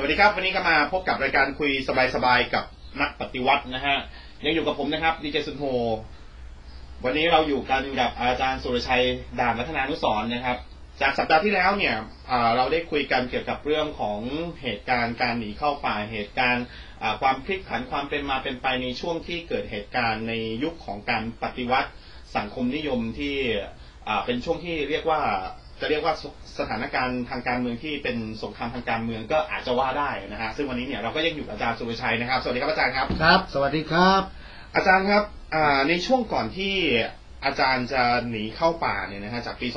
วัสดีครับวันนี้ก็มาพบกับรายการคุยสบายๆกับนักปฏิวัตินะฮะยังอยู่กับผมนะครับดีเจซุนโฮวันนี้เราอยู่กันกับอาจารย์สุรชัยด่านวัฒนานุสรณ์นะครับจากสัปดาห์ที่แล้วเนี่ยเราได้คุยกันเกี่ยวกับเรื่องของเหตุการณ์การหนีเข้าป่าเหตุการณ์ความพลิกผันความเป็นมาเป็นไปในช่วงที่เกิดเหตุการณ์ในยุคของการปฏิวัติสังคมนิยมที่เป็นช่วงที่เรียกว่าสถานการณ์ทางการเมืองที่เป็นสงครามทางการเมืองก็อาจจะว่าได้นะฮะซึ่งวันนี้เนี่ยเราก็ยังอยู่กับอาจารย์สุรชัยนะครับสวัสดีครับอาจารย์ครับครับสวัสดีครับอาจารย์ครับในช่วงก่อนที่อาจารย์จะหนีเข้าป่าเนี่ยนะฮะจากปี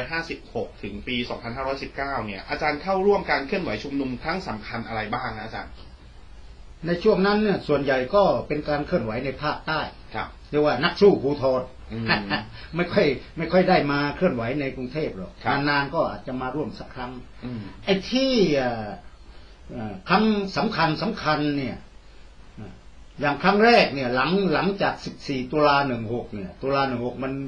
2556ถึงปี2519เนี่ยอาจารย์เข้าร่วมการเคลื่อนไหวชุมนุมครั้งสำคัญอะไรบ้างนะอาจารย์ในช่วงนั้นเนี่ยส่วนใหญ่ก็เป็นการเคลื่อนไหวในภาคใต้ครับเรียกว่านักสู้ภูธรไม่ค่อยได้มาเคลื่อนไหวในกรุงเทพหรอกนานๆก็อาจจะมาร่วมสักครั้งไอ้ที่ครั้งสำคัญเนี่ยอย่างครั้งแรกเนี่ยหลังจาก14ตุลา16เนี่ยตุลา16มัน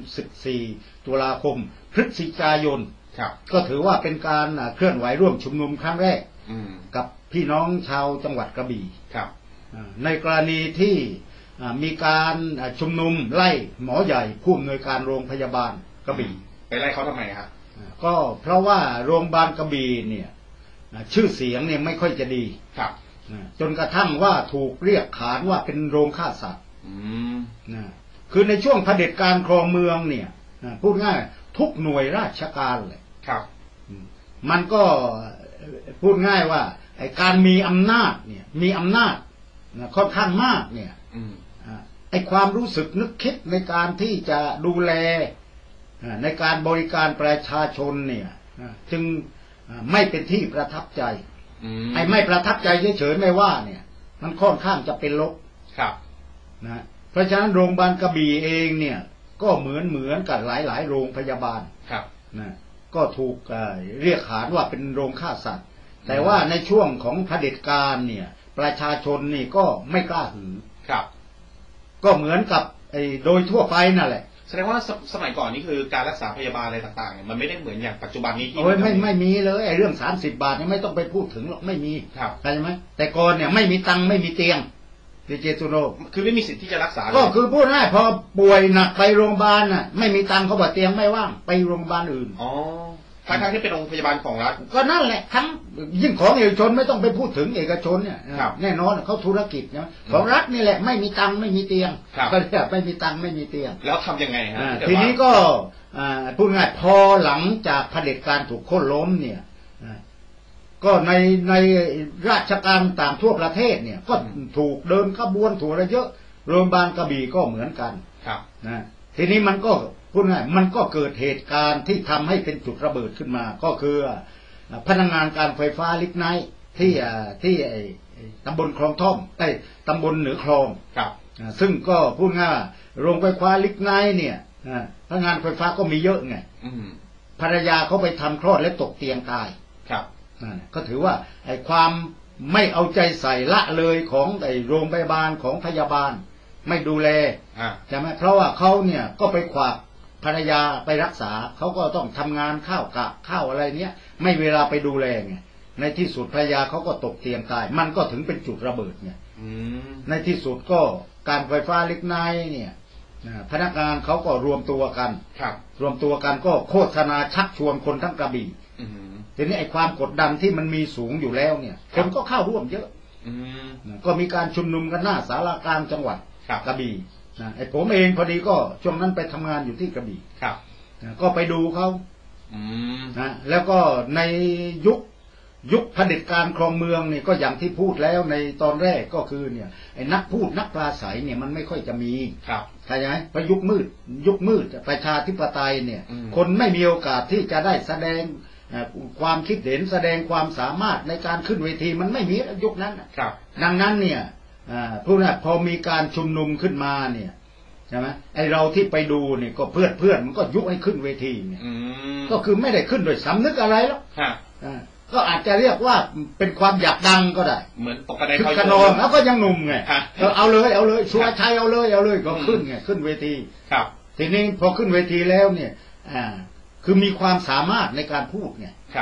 14ตุลาคมพฤศจิกายนก็ถือว่าเป็นการเคลื่อนไหวร่วมชุมนุมครั้งแรกกับพี่น้องชาวจังหวัดกระบี่ในกรณีที่มีการชุมนุมไล่หมอใหญ่ผู้อำนวยการโรงพยาบาลกระบี่ไปไล่เขาทำไมครับก็เพราะว่าโรงพยาบาลกระบี่เนี่ยชื่อเสียงเนี่ยไม่ค่อยจะดีจนกระทั่งว่าถูกเรียกขานว่าเป็นโรงฆ่าสัตว์คือในช่วงเผด็จการครองเมืองเนี่ยพูดง่ายทุกหน่วยราชการเลยมันก็พูดง่ายว่าการมีอำนาจเนี่ยมีอำนาจค่อนข้างมากเนี่ยไอ้ความรู้สึกนึกคิดในการที่จะดูแลในการบริการประชาชนเนี่ยจึงไม่เป็นที่ประทับใจไอ้ไม่ประทับใจเฉยๆไม่ว่าเนี่ยมันค่อนข้างจะเป็นลบนะเพราะฉะนั้นโรงพยาบาลกระบี่เองเนี่ยก็เหมือนกับหลายโรงพยาบาลนะก็ถูกเรียกขานว่าเป็นโรงฆ่าสัตว์แต่ว่าในช่วงของเผด็จการเนี่ยประชาชนนี่ก็ไม่กล้าหือก็เหมือนกับโดยทั่วไปนั่นแหละแสดงว่าสมัยก่อนนี่คือการรักษาพยาบาลอะไรต่างๆเนี่ยมันไม่ได้เหมือนอย่างปัจจุบันนี้ที่ไม่มีเลยไอ้เรื่อง30 บาทนี่ไม่ต้องไปพูดถึงหรอกไม่มีเข้าใจไหมแต่ก่อนเนี่ยไม่มีตังค์ไม่มีเตียงเจตุโรคือไม่มีสิทธิ์ที่จะรักษาก็คือพูดง่ายพอป่วยหนักไปโรงพยาบาลน่ะไม่มีตังค์เขาบอกเตียงไม่ว่างไปโรงพยาบาลอื่นทั้งที่เป็นโรงพยาบาลของรัฐก็นั่นแหละทั้งยิ่งของเอกชนไม่ต้องไปพูดถึงเอกชนเนี่ยแน่นอนเขาธุรกิจนะของรัฐนี่แหละไม่มีตังค์ไม่มีเตียงก็เรียกไม่มีตังค์ไม่มีเตียงแล้วทำยังไงฮะทีนี้ก็พูดง่ายพอหลังจากเผด็จการถูกโค่นล้มเนี่ยก็ในราชการต่างทั่วประเทศเนี่ยก็ถูกเดินขบวนถูกอะไรเยอะโรงพยาบาลกระบี่ก็เหมือนกันนะทีนี้มันก็พูดง่ายมันก็เกิดเหตุการณ์ที่ทำให้เป็นจุดระเบิดขึ้นมาก็คือพนักงานการไฟฟ้าลิกไนท์ที่ตำบลคลองท่อมตำบลเหนือคลองซึ่งก็พูดง่ายโรงไฟฟ้าลิกไนท์เนี่ยพนักงานไฟฟ้าก็มีเยอะไงภรรยาเขาไปทำคลอดและตกเตียงตายก็ถือว่าไอ้ความไม่เอาใจใส่ละเลยของไอ้โรงพยาบาลของพยาบาลไม่ดูแลใช่ไหมเพราะว่าเขาเนี่ยก็ไปขวากภรรยาไปรักษาเขาก็ต้องทำงานข้าวอะไรเนี้ยไม่เวลาไปดูแลไงในที่สุดภรรยาเขาก็ตกเตียงตายมันก็ถึงเป็นจุดระเบิดไงในที่สุดก็การไฟฟ้าลิกไนท์เนี่ยพนักงานเขาก็รวมตัวกันก็โฆษณาชักชวนคนทั้งกระบี่ทีนี้ไอ้ความกดดันที่มันมีสูงอยู่แล้วเนี่ยคนก็เข้าร่วมเยอะก็มีการชุมนุมกันหน้าศาลากลางจังหวัดกระบี่ไอ้ผมเองพอดีก็ช่วงนั้นไปทำงานอยู่ที่กระบี่ก็ไปดูเขาแล้วก็ในยุคเผด็จการครองเมืองเนี่ยก็อย่างที่พูดแล้วในตอนแรกก็คือเนี่ยไอ้นักพูดนักปราศัยเนี่ยมันไม่ค่อยจะมีใช่ไหมเพราะยุคมืดประชาธิปไตยเนี่ยคนไม่มีโอกาสที่จะได้แสดงความคิดเห็นแสดงความสามารถในการขึ้นเวทีมันไม่มียุคนั้นดังนั้นเนี่ยพูดง่ายพอมีการชุมนุมขึ้นมาเนี่ยใช่ไหมไอเราที่ไปดูเนี่ยก็เพื่อนมันก็ยุให้ขึ้นเวทีเนี่ยก็คือไม่ได้ขึ้นโดยสำนึกอะไรหรอกก็อาจจะเรียกว่าเป็นความอยากดังก็ได้เหมือนปกติเขานอนแล้วก็ยังหนุ่มไงเอาเลยชัวชัยเอาเลยก็ขึ้นไงขึ้นเวทีทีนี้พอขึ้นเวทีแล้วเนี่ยคือมีความสามารถในการพูดไง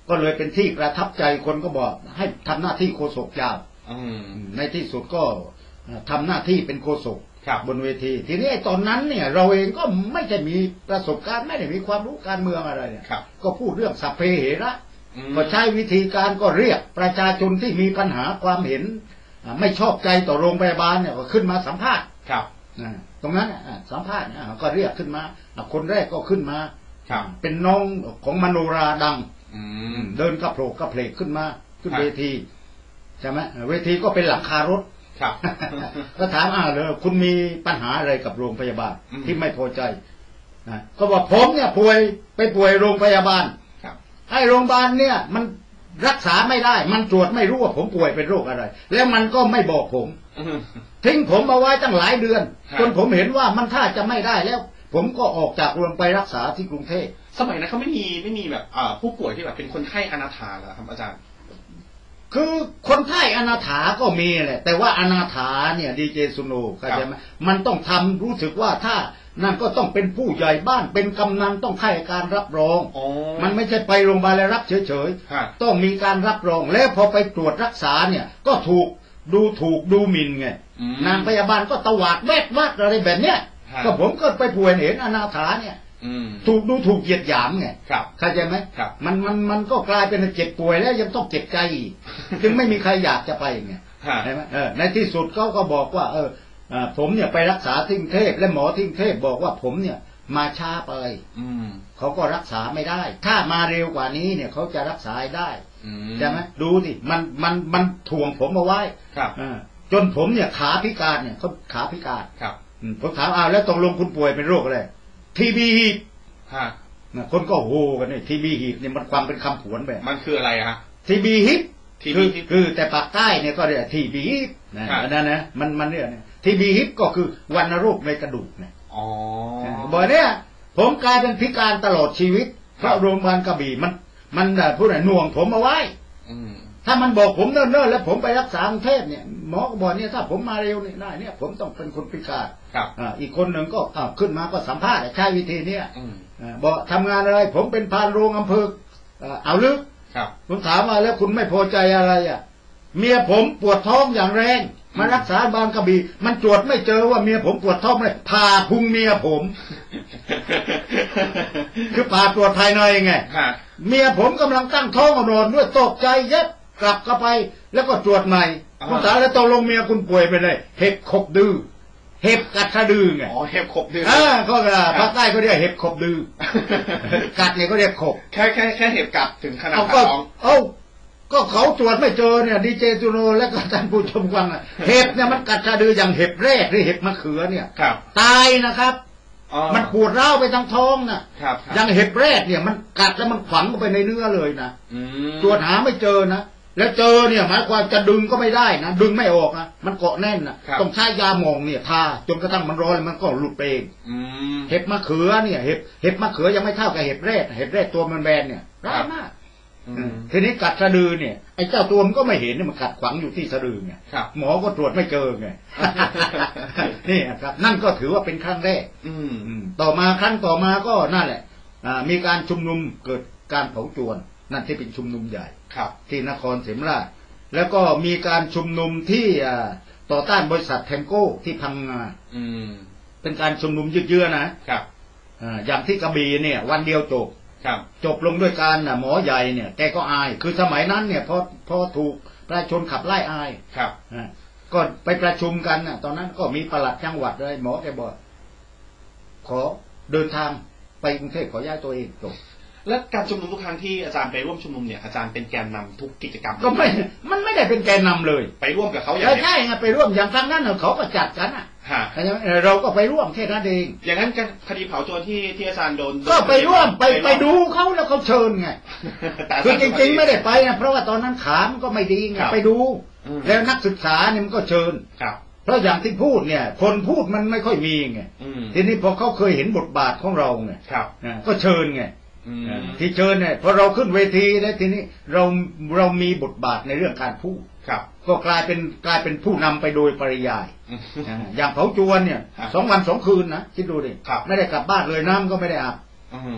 ก็เลยเป็นที่ประทับใจคนก็บอกให้ทำหน้าที่โฆษกยาว ในที่สุดก็ทำหน้าที่เป็นโฆษกบนเวทีทีนี้ตอนนั้นเนี่ยเราเองก็ไม่ได้มีประสบการณ์ไม่ได้มีความรู้การเมืองอะไรเนี่ยก็พูดเรื่องสัพเพเหระก็ใช้วิธีการก็เรียกประชาชนที่มีปัญหาความเห็นไม่ชอบใจต่อโรงพยาบาลเนี่ยก็ขึ้นมาสัมภาษณ์ตรงนั้นสัมภาษณ์ก็เรียกขึ้นมาคนแรกก็ขึ้นมาเป็นน้องของมโนราดังเดินกระโผกกระเพลกขึ้นมาขึ้นเวทีใช่ไหมเวทีก็เป็นหลังคารถก็ถามเลยคุณมีปัญหาอะไรกับโรงพยาบาลที่ไม่พอใจก็บอกผมเนี่ยป่วยโรงพยาบาลไอ้โรงพยาบาลเนี่ยมันรักษาไม่ได้มันตรวจไม่รู้ว่าผมป่วยเป็นโรคอะไรแล้วมันก็ไม่บอกผมทิ้งผมเอาไว้ตั้งหลายเดือนจนผมเห็นว่ามันท่าจะไม่ได้แล้วผมก็ออกจากโรงไปรักษาที่กรุงเทพสมัยนั้นเขาไม่มีแบบผู้ป่วยที่แบบเป็นคนไข้อนาถาเหรอครับอาจารย์คือคนไข้อนาถาก็มีแหละแต่ว่าอนาถาเนี่ยดีเจสุโนเข้าใจไหมมันต้องทำรู้สึกว่าถ้านั่นก็ต้องเป็นผู้ใหญ่บ้านเป็นกำนันต้องให้การรับรองมันไม่ใช่ไปโรงพยาบาลแล้วรับเฉยๆต้องมีการรับรองแล้วพอไปตรวจรักษาเนี่ยก็ถูกดูหมิ่นไงนางพยาบาลก็ตวาดแวดวัดอะไรแบบเนี้ยก็ผมก็ไปป่วยเห็นอนาถาเนี่ยถูกเหยียดหยามไงเข้าใจไหมมันก็กลายเป็นเจ็บป่วยแล้วยังต้องเจ็บใจอีกจึงไม่มีใครอยากจะไปไงใช่ไหมในที่สุดเขาก็บอกว่าผมเนี่ยไปรักษาที่กรุงเทพและหมอที่กรุงเทพบอกว่าผมเนี่ยมาช้าไปเขาก็รักษาไม่ได้ถ้ามาเร็วกว่านี้เนี่ยเขาจะรักษาได้ใช่ไหมดูสิมันถ่วงผมเอาไว้จนผมเนี่ยขาพิการเนี่ยเขาขาพิการผมถามแล้วตกลงคุณป่วยเป็นโรคอะไรทีบีฮีบคนก็โหกันเนี่ยทีบีฮีบเนี่ยมันความเป็นคำผวนแบบมันคืออะไรฮะทีบีฮีบคือแต่ปากใต้เนี่ยก็เรียกทีบีฮีบนั่นนะมันเนี่ยทีบีฮีบก็คือวัณโรคในกระดูกเนี่ยบอกเนี่ยผมกลายเป็นพิการตลอดชีวิตเพราะโรงพยาบาลกระบี่มันผู้ไหนหน่วงผมเอาไว้ถ้ามันบอกผมเนิ่นๆแล้วผมไปรักษากรุงเทพเนี่ยหมอก็บอกเนี่ยถ้าผมมาเร็วเนี่ยได้เนี่ยผมต้องเป็นคนพิการอีกคนหนึ่งก็ขึ้นมาก็สัมภาษณ์ใช้วิธีเนี้ยบอกทำงานอะไรผมเป็นพานโรงอำเภอเอาลึกผมถามว่าแล้วคุณไม่พอใจอะไรเมียผมปวดท้องอย่างแรงมารักษาบางกระบี่มันตรวจไม่เจอว่าเมียผมปวดท้องเลยผ่าพุงเมียผมคือผ่าตรวจภายในไงเมียผมกำลังตั้งท้องนอนด้วยตกใจเย็บกลับเข้าไปแล้วก็ตรวจใหม่คุณถามแล้วตกลงเมียคุณป่วยไปเลยเห็บขบดื้อเห็บกัดสะดือไงเห็บขบดื้อก็ภาคใต้เขาเรียกเห็บขบดื้อกัดเนี่ยเขาเรียกขบแค่เห็บกัดถึงขนาดท้องก็เขาตรวจไม่เจอเนี่ยดีเจจูโนและก็ท่านผู้ชมฟังเห็บเนี่ยมันกัดสะดืออย่างเห็บแรกหรือเห็บมะเขือเนี่ยตายนะครับมันปวดร้าวไปทั้งท้องนะอย่างเห็บแรกเนี่ยมันกัดแล้วมันฝังเข้าไปในเนื้อเลยนะตรวจหาไม่เจอนะแล้วเจอเนี่ยหมายความจะดึงก็ไม่ได้นะดึงไม่ออกนะมันเกาะแน่นนะต้องใช้ยาหม่องเนี่ยทาจนกระทั่งมันร้อนมันก็หลุดไปเองเห็บมะเขือเนี่ยเห็บมะเขือยังไม่เท่ากับเห็บแรกตัวมันแบนเนี่ยร้ายมากทีนี้กัดสะดือเนี่ยไอ้เจ้าตัวมันก็ไม่เห็นเนี่ยมันกัดขวางอยู่ที่สะดือไงหมอก็ตรวจไม่เจอไงนี่ครับนั่นก็ถือว่าเป็นครั้งแรกต่อมาครั้งต่อมาก็นั่นแหละมีการชุมนุมเกิดการเผาจวนนั่นที่เป็นชุมนุมใหญ่ที่นครศรีธรรมราชแล้วก็มีการชุมนุมที่ต่อต้านบริษัทเทมโก้ที่พังงาเป็นการชุมนุมยืดเยื้อนะอย่างที่กระบี่เนี่ยวันเดียวจบลงด้วยการหมอใหญ่เนี่ยแกก็อายคือสมัยนั้นเนี่ยพอถูกประชาชนขับไล่อายก็ไปประชุมกันตอนนั้นก็มีปลัดจังหวัดเลยหมอแกบอกขอเดินทางไปกรุงเทพขอย้ายตัวเองจบแล้วการชุมนุมทุกครั้งที่อาจารย์ไปร่วมชุมนุมเนี่ยอาจารย์เป็นแกนนำทุกกิจกรรมก็มันไม่ได้เป็นแกนนำเลยไปร่วมกับเขาอย่างใช่ไงไปร่วมอย่างครั้งนั้นเขาก็จัดกันเราก็ไปร่วมแค่นั้นเองอย่างนั้นคดีเผาโจรที่อาจารย์โดนก็ไปร่วมไปดูเขาแล้วเขาเชิญไงคือจริงๆไม่ได้ไปนะเพราะว่าตอนนั้นขามก็ไม่ดีไงไปดูแล้วนักศึกษาเนี่ยมันก็เชิญเพราะอย่างที่พูดเนี่ยคนพูดมันไม่ค่อยมีไงทีนี้พอเขาเคยเห็นบทบาทของเราไงก็เชิญไงที่เชิญเนี่ยพอเราขึ้นเวทีแล้วทีนี้เรามีบทบาทในเรื่องการพูดก็กลายเป็นผู้นำไปโดยปริยายอย่างเผาจวนเนี่ย2 วัน 2 คืนนะคิดดูดิไม่ได้กลับบ้านเลยน้ำก็ไม่ได้อาบ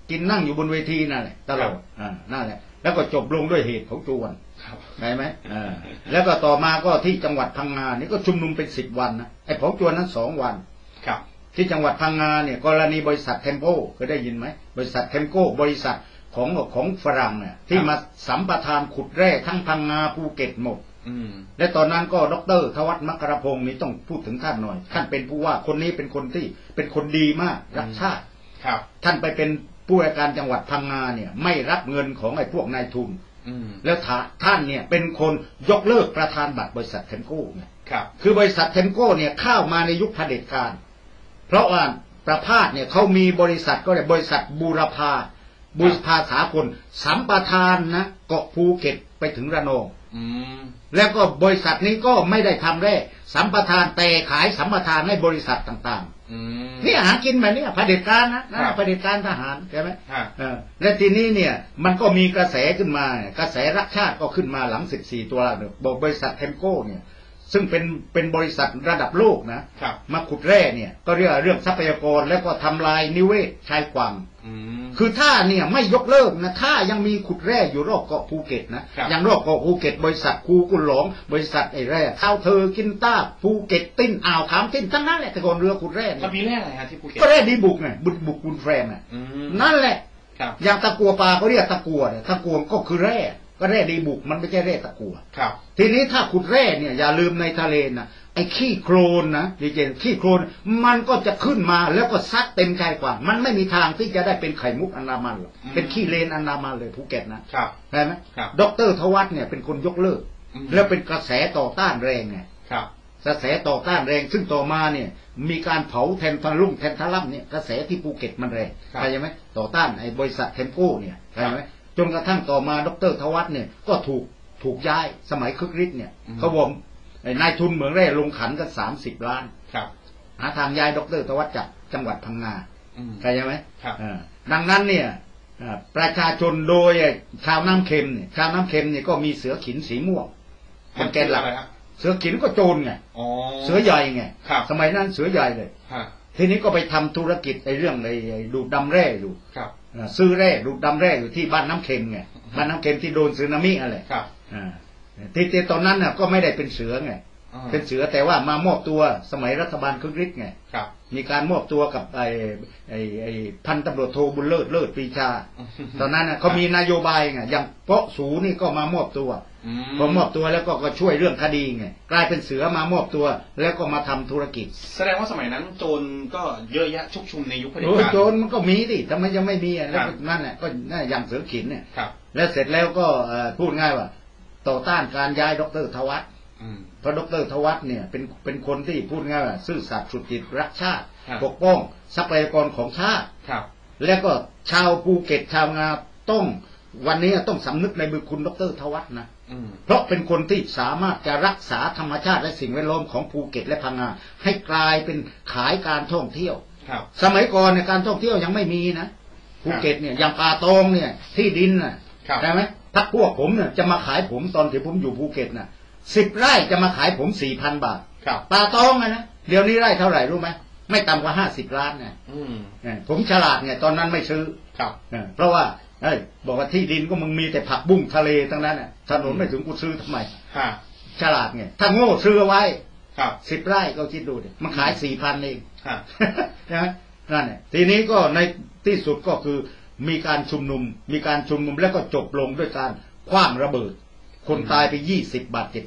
กินนั่งอยู่บนเวทีนั่นแหละตลอดนั่นแหละแล้วก็จบลงด้วยเหตุของจวนใช่ไหมแล้วก็ต่อมาก็ที่จังหวัดพังงานี่ก็ชุมนุมเป็น10 วันนะไอ้ของจวนนั้น2 วันครับที่จังหวัดพังงาเนี่ยกรณีบริษัทเทมโปเคยได้ยินไหมบริษัทเทมโปบริษัทของฝรั่งเนี่ยที่มาสัมปทานขุดแร่ทั้งพังงาภูเก็ตหมดและตอนนั้นก็ดร.ทวัฒน์มกรพงศ์นี่ต้องพูดถึงท่านหน่อยท่านเป็นผู้ว่าคนนี้เป็นคนที่เป็นคนดีมากรักชาติท่านไปเป็นผู้ว่าการจังหวัดพังงาเนี่ยไม่รับเงินของไอ้พวกนายทุนแล้วท่านเนี่ยเป็นคนยกเลิกประธานบัตรบริษัทเทมโก้ไงคือบริษัทเทมโก้เนี่ยเข้ามาในยุคเผด็จการเพราะว่าประภาสเนี่ยเขามีบริษัทก็เรียกบริษัทบูรพาสากลสัมปทานนะเกาะภูเก็ตไปถึงระนองแล้วก็บริษัทนี้ก็ไม่ได้ทำแร่สัมปทานแต่ขายสัมปทานให้บริษัทต่างๆนี่หากินแบบนี้เผด็จการนะเผด็จการทหารใช่ไหมและทีนี้เนี่ยมันก็มีกระแสขึ้นมากระแสรักชาติก็ขึ้นมาหลัง14 ตุลาคมบอกบริษัทเทมโก้เนี่ยซึ่งเป็นบริษัทระดับโลกนะมาขุดแร่เนี่ยก็เรื่องทรัพยากรแล้วก็ทำลายนิเวศชายกวางคือถ้าเนี่ยไม่ยกเลิกนะถ้ายังมีขุดแร่อยู่รอบเกาะภูเก็ตนะอย่างรอบเกาะภูเก็ตบริษัทคูกุลหลงบริษัทไอ้แร่ข้าวเธอกินต้าภูเก็ตติ้นอ่าวขามติ้นทั้งนั้นแหละแต่ก่อนเรือขุดแร่มันมีแร่อะไรฮะที่ภูเก็ตก็แร่ดีบุกไงบุกบุญแฟมอ่ะนั่นแหละอย่างตะกัวปลาเขาเรียกตะกัวเนี่ยตะกัวก็คือแร่ก็แร่ดีบุกมันไม่ใช่แร่ตะกัวทีนี้ถ้าขุดแร่เนี่ยอย่าลืมในทะเลนะไอ้ขี้โคลนนะดีเจขี้โคลนมันก็จะขึ้นมาแล้วก็ซัดเต็มชายกว่ามันไม่มีทางที่จะได้เป็นไข่มุกอันดามันหรอกเป็นขี้เลนอันดามันเลยภูเก็ตนะใช่ไหมดร.ทวัฒน์เนี่ยเป็นคนยกเลิกแล้วเป็นกระแสต่อต้านแรงไงกระแสต่อต้านแรงซึ่งต่อมาเนี่ยมีการเผาแทนทะลุ่งแทนทะล่ำเนี่ยกระแสที่ภูเก็ตมันแรงใช่ไหมต่อต้านไอ้บริษัทเทมโก้เนี่ยใช่ไหมจนกระทั่งต่อมาดร.ทวัฒน์เนี่ยก็ถูกย้ายสมัยคึกฤทธิ์เนี่ยเขาบอกนายทุนเหมืองแร่ลงขันกัน30 ล้านหาทางย้ายดร.ทวัฒน์จากจังหวัดพังงาเข้าใจไหมดังนั้นเนี่ยประชาชนโดยชาวน้ำเค็มเนี่ยก็มีเสือขินสีม่วงเป็นแกนหลักเสือขินก็โจรไงเสือใหญ่ไงสมัยนั้นเสือใหญ่เลยทีนี้ก็ไปทำธุรกิจในเรื่องในดูดดำแร่อยู่ซื้อแร่ดูดดำแร่อยู่ที่บ้านน้ำเค็มไงบ้านน้ำเค็มที่โดนสึนามิอะไรที่ตอนนั้นน่ะก็ไม่ได้เป็นเสือไงเป็นเสือแต่ว่ามามอบตัวสมัยรัฐบาลคึกฤทธิ์ไงมีการมอบตัวกับไอ้พันตำรวจโทบุญเลิศปรีชาตอนนั้นน่ะเขามีนโยบายไงอย่างเปาะสูนี่ก็มามอบตัวพอมอบตัวแล้วก็ช่วยเรื่องคดีไงกลายเป็นเสือมามอบตัวแล้วก็มาทำธุรกิจแสดงว่าสมัยนั้นโจรก็เยอะแยะชุกชุมในยุคเผด็จการโจรมันก็มีดิทำไมยังไม่มีแล้วนั่นแหละก็อย่างเสือขินเนี่ยแล้วเสร็จแล้วก็พูดง่ายว่าต่อต้านการย้ายดร.ทวัฒน์เพราะดร.ทวัฒน์เนี่ยเป็นคนที่พูดง่ายว่าซื่อสัตย์สุจริตรักชาติปกป้องทรัพยากรของชาติแล้วก็ชาวภูเก็ตชาวงาต้องวันนี้ต้องสำนึกในบุญคุณดร.ทวัฒน์นะเพราะเป็นคนที่สามารถจะรักษาธรรมชาติและสิ่งแวดล้อมของภูเก็ตและพังงาให้กลายเป็นขายการท่องเที่ยวสมัยก่อนเนี่ยการท่องเที่ยวยังไม่มีนะภูเก็ตเนี่ยอย่างป่าตองเนี่ยที่ดินน่ะใช่ไหมถ้าพวกผมเนี่ยจะมาขายผมตอนที่ผมอยู่ภูเก็ตน่ะ10 ไร่จะมาขายผม 4,000 บาทป่าตองนะเดี๋ยวนี้ไร่เท่าไหร่รู้ไหมไม่ต่ำกว่า50 ล้านเนี่ยผมฉลาดไงตอนนั้นไม่ซื้อเพราะว่าบอกว่าที่ดินก็มึงมีแต่ผักบุ้งทะเลทั้งนั้นน่ะถนนไม่ถึงกูซื้อทำไมฉลาดไงถ้าโง่ซื้อไว้10 ไร่ก็คิดดูดิมันขาย 4,000 เองใช่ไหมนั่นแหละทีนี้ก็ในที่สุดก็คือมีการชุมนุมแล้วก็จบลงด้วยการขว้างระเบิดคนตายไป20 บาดเจ็บ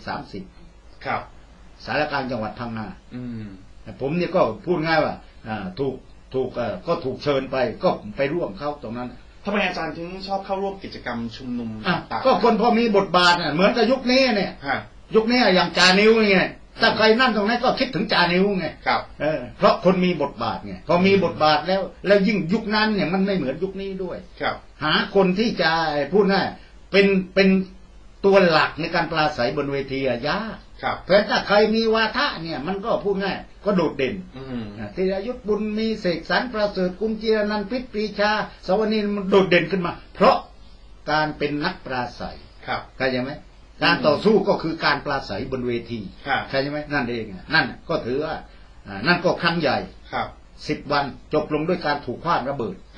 30 ครับสารกลางจังหวัดพังงาผมเนี่ยก็พูดง่ายว่าก็ถูกเชิญไปก็ไปร่วมเข้าตรงนั้นทำไมอาจารย์ถึงชอบเข้าร่วมกิจกรรมชุมนุมต่างๆก็คนพอมีบทบาทเหมือนกับยุคนี้เนี่ยยุคนี้อย่างจานิวไงถ้าใครนั่นตรงนั้นก็คิดถึงจานิวไงเพราะคนมีบทบาทไงพอมีบทบาทแล้วยิ่งยุคนั้นเนี่ยมันไม่เหมือนยุคนี้ด้วยหาคนที่จะพูดง่ายเป็นตัวหลักในการปราศัยบนเวทียากเพราะถ้าใครมีวาทะเนี่ยมันก็พูดง่ายก็โดดเด่นธีรยุทธบุญมีเสกสรรประเสริฐกุลจิรนันท์พิษปรีชาสวนินมันโดดเด่นขึ้นมาเพราะการเป็นนักปราศัยเข้าใจไหมการต่อสู้ก็คือการปราศัยบนเวทีเข้าใจไหมนั่นเองนั่นก็ถือว่านั่นก็ครั้งใหญ่10 วันจบลงด้วยการถูกขว้างระเบิด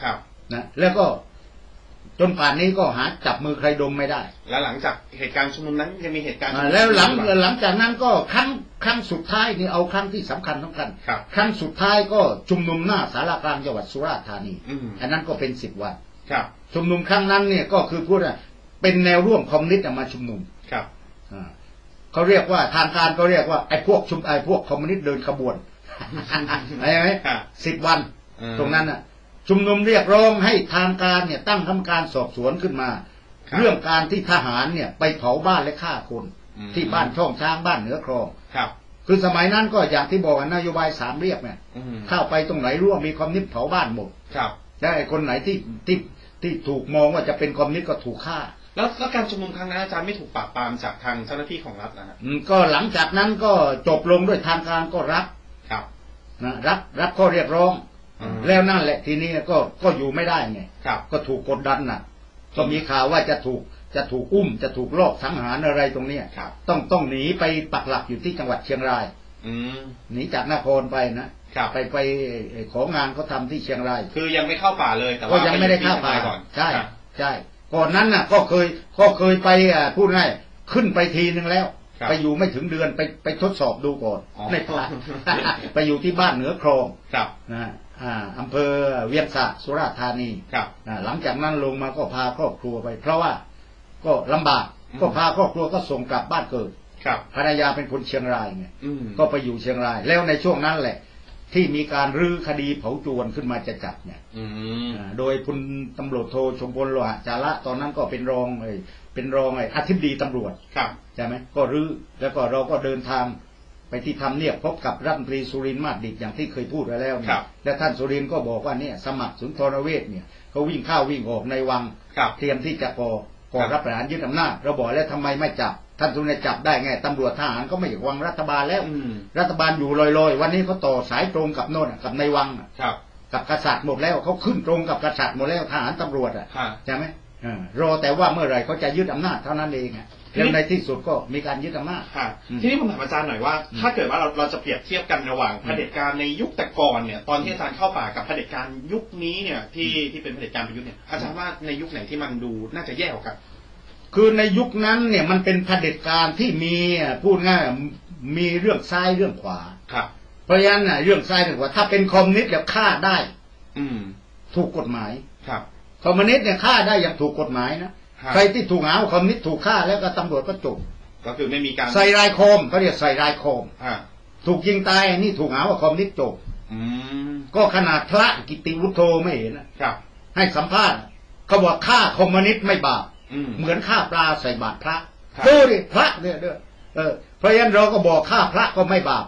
นะแล้วก็จนป่านนี้ก็หาจับมือใครดมไม่ได้แล้วหลังจากเหตุการณ์ชุมนุมนั้นยังมีเหตุการณ์แล้วหลังจากนั้นก็ครั้งสุดท้ายนี่เอาครั้งที่สำคัญครั้งสุดท้ายก็ชุมนุมหน้าศาลากลางจังหวัดสุราษฎร์ธานีอันนั้นก็เป็น10 วันครับชุมนุมครั้งนั้นเนี่ยก็คือพูดว่าเป็นแนวร่วมคอมมิวนิสต์มาชุมนุมครับเขาเรียกว่าทางการก็เรียกว่าไอ้พวกคอมมิวนิสต์เดินขบวนอะไรไหม10 วันตรงนั้นน่ะชุมนุมเรียกร้องให้ทางการเนี่ยตั้งคณะกรรมการสอบสวนขึ้นมาเรื่องการที่ทหารเนี่ยไปเผาบ้านและฆ่าคนที่บ้านช่องช้างบ้านเหนือคลองคือสมัยนั้นก็อย่างที่บอกนโยบาย3เรียกเนี่ยเข้าไปตรงไหนร่วมมีคอมมิวนิสต์เผาบ้านหมดแล้วไอ้คนไหนที่ถูกมองว่าจะเป็นคอมมิวนิสต์ก็ถูกฆ่าแล้วการชุมนุมครั้งนั้นอาจารย์ไม่ถูกปราบปรามจากทางเจ้าหน้าที่ของรัฐนะก็หลังจากนั้นก็จบลงด้วยทางการก็รับข้อเรียกร้องแล้วนั่นแหละทีนี้ก็อยู่ไม่ได้ไงก็ถูกกดดันน่ะก็มีข่าวว่าจะถูกอุ้มจะถูกลอบสังหารอะไรตรงนี้ต้องหนีไปปักหลักอยู่ที่จังหวัดเชียงรายหนีจากนครไปนะไปของานเขาทำที่เชียงรายคือยังไม่เข้าป่าเลยแต่ว่ายังไม่ได้เข้าป่าก่อนใช่ก่อนนั้นน่ะก็เคยไปพูดง่ายขึ้นไปทีนึงแล้วไปอยู่ไม่ถึงเดือนไปทดสอบดูก่อนในป่าไปอยู่ที่บ้านเหนือคลองนะอำเภอเวียงสะสุราษฎร์ธานีหลังจากนั้นลงมาก็พาครอบครัวไปเพราะว่าก็ลำบากก็พาครอบครัวก็ส่งกลับบ้านเกิดภรรยาเป็นคนเชียงรายไงก็ไปอยู่เชียงรายแล้วในช่วงนั้นแหละที่มีการรื้อคดีเผาจวนขึ้นมาจะจับเนี่ยโดยพลตำรวจโทชมพลโลหะจาระตอนนั้นก็เป็นรองอธิบดีตำรวจใช่ไหมก็รื้อแล้วก็เราก็เดินทางไปที่ทำเนียบพบกับรัฐมนตรีสุรินทร์มาศดิษฐ์อย่างที่เคยพูดไว้แล้วและท่านสุรินทร์ก็บอกว่าเนี่ยสมัครสุนทรเวชเนี่ยเขาวิ่งเข้าวิ่งออกในวังเตรียมที่จะก่อรับประหารยึดอำนาจเราบอกแล้วทำไมไม่จับท่านสุรินทร์จับได้ไงตำรวจทหารก็ไม่อยากวังรัฐบาลแล้วรัฐบาลอยู่ลอยๆวันนี้เขาต่อสายตรงกับโน่นกับในวังกับกษัตริย์หมดแล้วเขาขึ้นตรงกับกษัตริย์หมดแล้วทหารตำรวจใช่ไหมรอแต่ว่าเมื่อไหร่เขาจะยึดอำนาจเท่านั้นเองแล้วในที่สุดก็มีการยึดอำนาจทีนี้ผมถามอาจารย์หน่อยว่าถ้าเกิดว่าเราจะเปรียบเทียบกันระหว่างเผด็จการในยุคแต่ก่อนเนี่ยตอนที่อาจารย์เข้าป่ากับเผด็จการยุคนี้เนี่ยที่เป็นเผด็จการประยุทธ์เนี่ยอาจารย์ว่าในยุคไหนที่มันดูน่าจะแย่กว่ากันคือในยุคนั้นเนี่ยมันเป็นเผด็จการที่มีพูดง่ายมีเรื่องซ้ายเรื่องขวาเพราะฉะนั้นเรื่องซ้ายเรื่องขวาถ้าเป็นคอมมิวนิสต์แล้วฆ่าได้ถูกกฎหมายคอมมิวนิสต์เนี่ยฆ่าได้อย่างถูกกฎหมายนะใครที่ถูกหาว่าคอมมิวนิสต์ถูกฆ่าแล้วก็ตำรวจก็จบก็คือไม่มีการใส่รายโคมเขาเรียกใส่รายโคมถูกยิงตายนี่ถูกหาว่าคอมมิวนิสต์จบก็ขนาดพระกิติวุฒโธไม่เห็นนะให้สัมภาษณ์เขาบอกฆ่าคอมมิวนิสต์ไม่บาปเหมือนฆ่าปลาใส่บาตรพระดูดิพระเนี่ยเด้อเพราะฉะนั้นเราก็บอกฆ่าพระก็ไม่บาป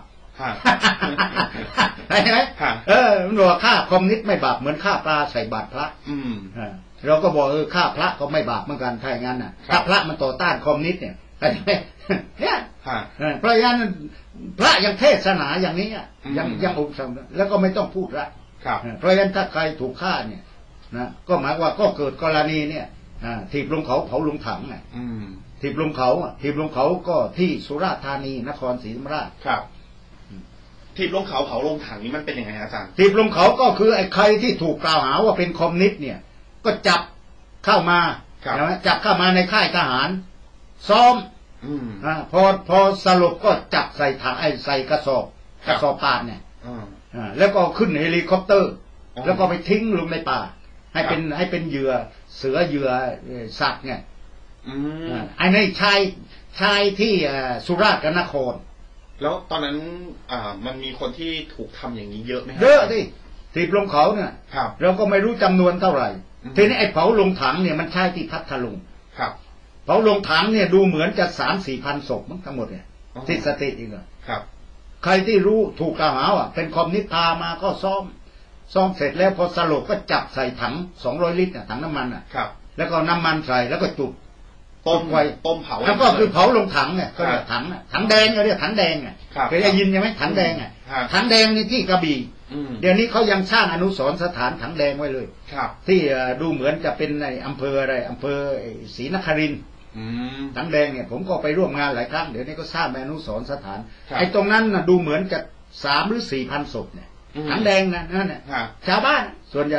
ใช่ไหมมันบอกฆ่าคอมมิวนิสต์ไม่บาปเหมือนฆ่าปลาใส่บาตรพระเราก็บอกฆ่าพระก็ไม่บาปเหมือนกันถ้าอย่างนั้นน่ะถ้าพระมันต่อต้านคอมมิวนิสต์เนี่ยเนี่ยเพราะฉะนั้นพระยังเทศนาอย่างนี้ยังองค์สมแล้วก็ไม่ต้องพูดละเพราะฉะนั้นถ้าใครถูกฆ่าเนี่ยนะก็หมายว่าก็เกิดกรณีเนี่ยถีบลงเขาเผาลงถังไงถีบลงเขาก็ที่สุราษฎร์ธานีนครศรีธรรมราชถีบลงเขาเผาลงถังนี้มันเป็นยังไงอาจารย์ถีบลงเขาก็คือไอ้ใครที่ถูกกล่าวหาว่าเป็นคอมมิวนิสต์เนี่ยก็จับเข้ามาจับเข้ามาในค่ายทหารซ้อมพอสรุปก็จับใส่ถังใส่กระสอบป่านเนี่ยแล้วก็ขึ้นเฮลิคอปเตอร์แล้วก็ไปทิ้งลงในป่าให้เป็นเหยื่อเสือเหยื่อสัตว์ไงไอ้นี่ชายที่สุราษฎร์กับนครแล้วตอนนั้นมันมีคนที่ถูกทำอย่างนี้เยอะไหมเยอะดิถีบลงเขาเนี่ยเราก็ไม่รู้จำนวนเท่าไหร่ทีนี้ไอ้เผาลงถังเนี่ยมันใช่ที่พัทลุงเผาลงถังเนี่ยดูเหมือนจะ3-4 พันศพทั้งหมดเนี่ยที่สติอีกใครที่รู้ถูกกล่าวหาว่าเป็นคอมมิวนิสต์พามาก็ซ้อมเสร็จแล้วพอสลบก็จับใส่ถัง200 ลิตรถังน้ำมันแล้วก็น้ำมันใส่แล้วก็จุดต้มเผาแล้วก็คือเผาลงถังเนี่ยก็เรียกถังแดงเรียกถังแดงเคยได้ยินใช่ไหมถังแดงถังแดงนี่ที่กระบี่เดี๋ยวนี้เขายังสร้างอนุสรณ์สถานถังแดงไว้เลยที่ดูเหมือนจะเป็นในอำเภออะไรอำเภอศรีนครินทร์ถังแดงเนี่ยผมก็ไปร่วมงานหลายครั้งเดี๋ยวนี้ก็สร้างอนุสรณ์สถานไอ้ตรงนั้นดูเหมือนจะ3 หรือ 4 พันศพเนี่ยถังแดงนั่นเนี่ยชาวบ้านส่วนใหญ่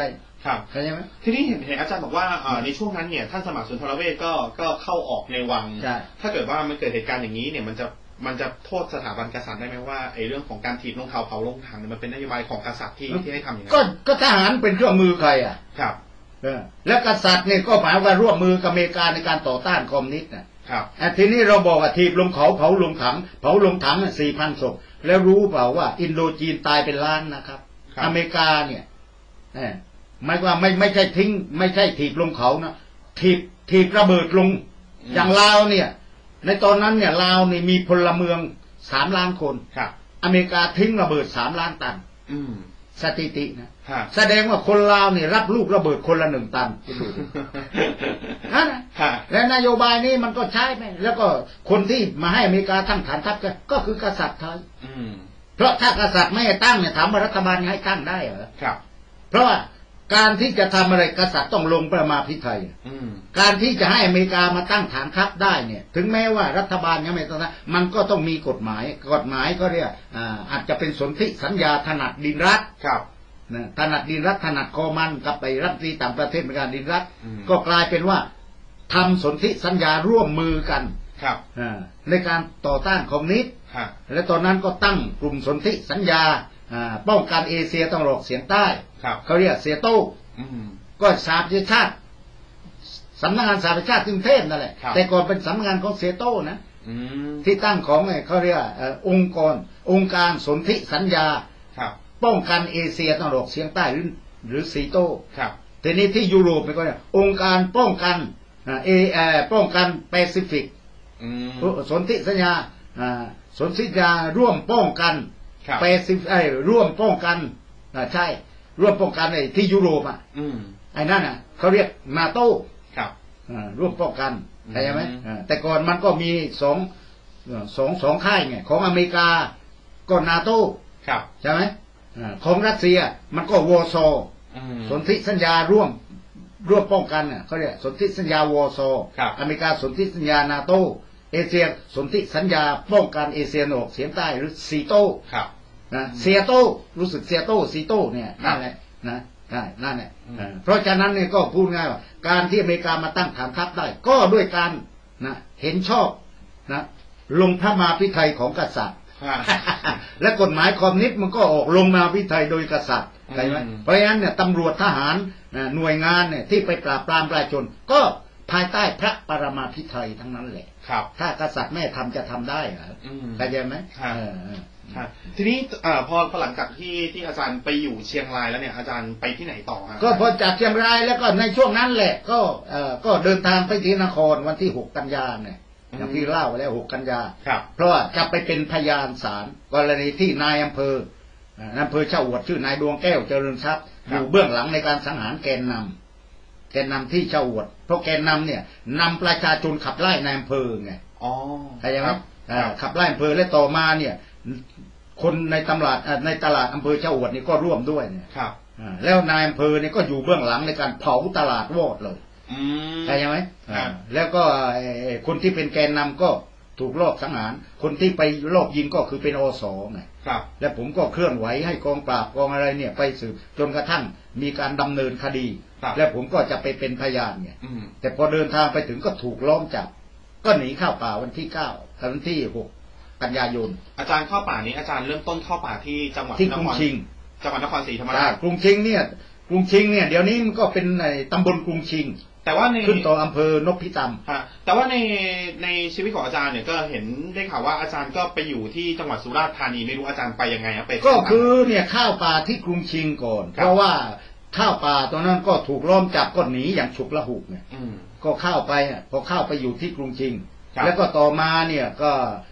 ครับเข้าใจไหมทีนี้เห็นอาจารย์บอกว่าในช่วงนั้นเนี่ยท่านสมัครสุนทรเวชก็เข้าออกในวังใช่ถ้าเกิดว่ามันเกิดเหตุการณ์อย่างนี้เนี่ยมันจะโทษสถาบันกษัตริย์ได้ไหมว่าไอ้เรื่องของการถีบลงเท้าเผาลงถังเนี่ยมันเป็นนโยบายของกษัตริย์ที่ให้ทำอย่างนั้นก็ทหารเป็นเครื่องมือใครอ่ะครับแล้วกษัตริย์เนี่ยก็หมายว่าร่วมมือกับอเมริกาในการต่อต้านคอมมิวนิสต์นะครับ ทีนี้เราบอกว่าถีบลงเขาเผาลงถัง4,000 ศพแล้วรู้เปล่าว่าอินโดจีนตายเป็นล้านนะครับ อเมริกาเนี่ยหมายว่าไม่ใช่ทิ้งไม่ใช่ถีบลงเขานะถีบระเบิดลงอย่างลาวเนี่ยในตอนนั้นเนี่ยลาวนี่มีพลเมือง3 ล้านคนครับอเมริกาทิ้งระเบิด3 ล้านตันอืมสถิตินะฮะแสดงว่าคนลาวเนี่ยรับลูกระเบิดคนละ1 ตันนั่นนะฮะและนโยบายนี้มันก็ใช้ไปแล้วก็คนที่มาให้อเมริกาตั้งฐานทัพก็คือกษัตริย์ไทยอืมเพราะถ้ากษัตริย์ไม่ให้ตั้งเนี่ยถามว่ารัฐบาลให้ตั้งได้เหรอครับเพราะว่าการที่จะทำอะไรกษัตริย์ต้องลงประมาพิไทยอืมการที่จะให้อเมริกามาตั้งฐานทัพได้เนี่ยถึงแม้ว่ารัฐบาลยังไม่ต้องนะมันก็ต้องมีกฎหมายก็เรียกอาจจะเป็นสนธิสัญญาถนัดดินรัฐครับนะถนัดดินรัฐถนัดคอมันกับไปรัฐที่ต่างประเทศเป็นการดินรัฐอืมก็กลายเป็นว่าทำสนธิสัญญาร่วมมือกันครับในการต่อต้านคอมมิวนิสต์ฮะและตอนนั้นก็ตั้งกลุ่มสนธิสัญญาป้องกันเอเชียตะวันออกเฉียงใต้ครับเขาเรียกเซียโต้อืมก็สหประชาชาติสำนักงานสหประชาชาติกรุงเทพนั่นแหละครับแต่ก่อนเป็นสำนักงานของเซียโต้นะอืมที่ตั้งของเขาเรียกองค์การสนธิสัญญาครับป้องกันเอเชียตะวันออกเฉียงใต้หรือซีโต้ครับทีนี้ที่ยุโรปมันก็เนี่ยองค์การป้องกันป้องกันแปซิฟิกอืมสนธิสัญญาสนธิสัญญาร่วมป้องกันครับแปซิฟิกร่วมป้องกันใช่ร่วมป้องกันไอ้ที่ยุโรปอ่ะอืมไอ้นั่นอ่ะเขาเรียกนาโต้ครับร่วมป้องกันเข้าใจไหมอืมแต่ก่อนมันก็มีสองค่ายไงของอเมริกาก็นาโต้ครับใช่ไหมของรัสเซียมันก็วอร์ซออืมสนธิสัญญาร่วมป้องกันเขาเรียกสนธิสัญญาวอร์ซอครับอเมริกาสนธิสัญญานาโต้เอเชียสนธิสัญญาป้องกันเอเชียตะวันออกเฉียงใต้หรือซีโต้ครับนะเซียโต้รู้สึกเซียโต้ซีโต้เนี่ยครับนั่นแหละนะใช่นั่นแหละอืมเพราะฉะนั้นเนี่ยก็พูดง่ายว่าการที่อเมริกามาตั้งฐานทัพได้ ก็ด้วยการนะเห็นชอบนะลงพระมาพิไทยของกษัตริย์ฮะและกฎหมายคอมมิวนิสต์มันก็ออกลงมาพิไทยโดยกษัตริย์อืมใช่ไหมเพราะฉะนั้นเนี่ยตำรวจทหารหน่วยงานเนี่ยที่ไปปราบปรามประชาชน ก็ภายใต้พระปรมาภิไธยทั้งนั้นแหละครับถ้ากษัตริย์ไม่ทำจะทำได้เหรออืมเข้าใจไหมฮะ ฮะทีนี้พอหลังจากที่อาจารย์ไปอยู่เชียงรายแล้วเนี่ยอาจารย์ไปที่ไหนต่อฮะก็พอจากเชียงรายแล้วก็ในช่วงนั้นแหละก็เดินทางไปที่นครวันที่6 กันยาเนี่ยอย่างที่เล่าไปแล้ว6 กันยาครับเพราะว่าจะไปเป็นพยานศาลกรณีที่นายอำเภอเช่าอวดชื่อนายดวงแก้วเจริญทรัพย์อยู่เบื้องหลังในการสังหารแกนนำที่เช่าอวดเพราะแกนนำเนี่ยนำประชาชนขับไล่นายอำเภอไงอ๋อเข้าใจไหมครับขับไล่อำเภอและต่อมาเนี่ยคนในตลาดอำเภอเช่าอวดนี่ก็ร่วมด้วยเนี่ยครับแล้วนายอำเภอเนี่ยก็อยู่เบื้องหลังในการเผาตลาดวอดเลยอืมเข้าใจไหมครับแล้วก็คนที่เป็นแกนนำก็ถูกลอบสังหารคนที่ไปลอบยิงก็คือเป็นอสไงครับและผมก็เคลื่อนไหวให้กองปราบกองอะไรเนี่ยไปสืบจนกระทั่งมีการดำเนินคดีครับและผมก็จะไปเป็นพยานไงอืมแต่พอเดินทางไปถึงก็ถูกล้อมจับก็หนีเข้าป่าวันที่9 กับวันที่6 กันยายนอาจารย์เข้าป่านี้อาจารย์เริ่มต้นเข้าป่าที่จังหวัดที่นกรุคงรชิงจังหวัดนครศรีธรรมราชกรุงชิงเนี่ยเดี๋ยวนี้มันก็เป็นตำบลกรุงชิงแต่ว่าในขึ้นต่ออำเภอนพิตำฮะแต่ว่าในชีวิตของอาจารย์เนี่ยก็เห็นได้ข่าวว่าอาจารย์ก็ไปอยู่ที่จังหวัดสุราษฎร์ธานีไม่รู้อาจารย์ไปยังไงครับไปก็คือเนี่ยข้าวป่าที่กรุงชิงก่อนครับเพราะว่าข้าวป่าตอนนั้นก็ถูกล้อมจับก็หนีอย่างฉุกละหุกเนี่ยอืมก็เข้าไปพอเข้าไปอยู่ที่กรุงชิงครับแล้วก็ต่อมาเนี่ยก็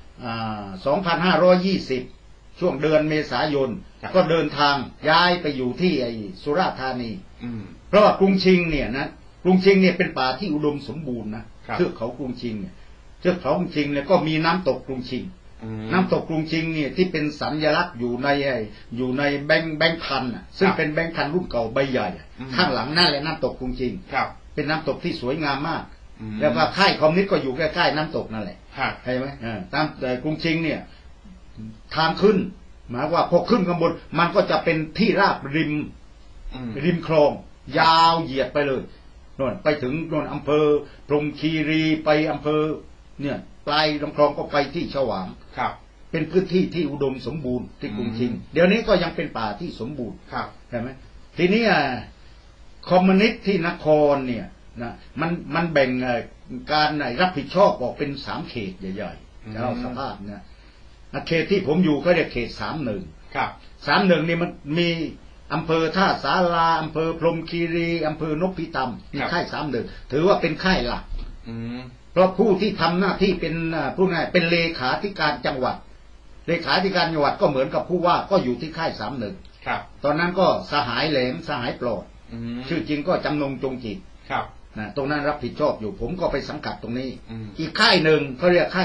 2520 ช่วงเดือนเมษายน ก็เดินทางย้ายไปอยู่ที่ไอ้สุราษฎร์ธานีอืมเพราะว่ากรุงชิงเนี่ยนะกรุงชิงเนี่ยเป็นป่าที่อุดมสมบูรณ์นะครับ เทือกเขากรุงชิงเนี่ยเทือกเขากรุงชิงเนี่ยก็มีน้ำตกกรุงชิงอืมน้ำตกกรุงชิงเนี่ยที่เป็นสัญลักษณ์อยู่ในแบงค์พันอ่ะซึ่งครับเป็นแบงค์พันรุ่นเก่าใบใหญ่อะอืมข้างหลังนั่นแหละน้ำตกกรุงชิงครับเป็นน้ำตกที่สวยงามมากอืมแล้วก็ค่ายคอมมิวนิสต์ก็อยู่ใกล้ๆน้ำตกนั่นแหละฮะใช่ไหมตามกรุงชิงเนี่ยทางขึ้นหมายว่าพอขึ้นข้างบนมันก็จะเป็นที่ราบริมอืมริมคลองยาวเหยียดไปเลยโน่นไปถึงโน่นอำเภอพรหมคีรีไปอำเภอเนี่ยปลายลำคลองก็ไปที่ฉวางครับเป็นพื้นที่ที่อุดมสมบูรณ์ที่กรุงชิงเดี๋ยวนี้ก็ยังเป็นป่าที่สมบูรณ์ครับใช่ไหมทีนี้คอมมิวนิสต์ที่นครเนี่ยนะมันแบ่งการรับผิดชอบออกเป็น3เขตใหญ่ๆแล้วสภาพเนี่ยเขตที่ผมอยู่ก็เรียกเขต31 ครับ 31นี่มันมีอำเภอท่าสาราอำเภอพรหมคีรีอำเภอนพิตำมีค่าย31ถือว่าเป็นค่ายหลักเพราะผู้ที่ทำหน้าที่เป็นผู้นั้นเป็นเลขาธิการจังหวัดเลขาธิการจังหวัดก็เหมือนกับผู้ว่าก็อยู่ที่ค่าย31 ครับตอนนั้นก็สหายแหลมสหายปลอดชื่อจริงก็จำนงจงจิตครับตรงนั้นรับผิดชอบอยู่ผมก็ไปสังกัดตรงนี้อีกค่ายหนึ่งเขาเรียกค่าย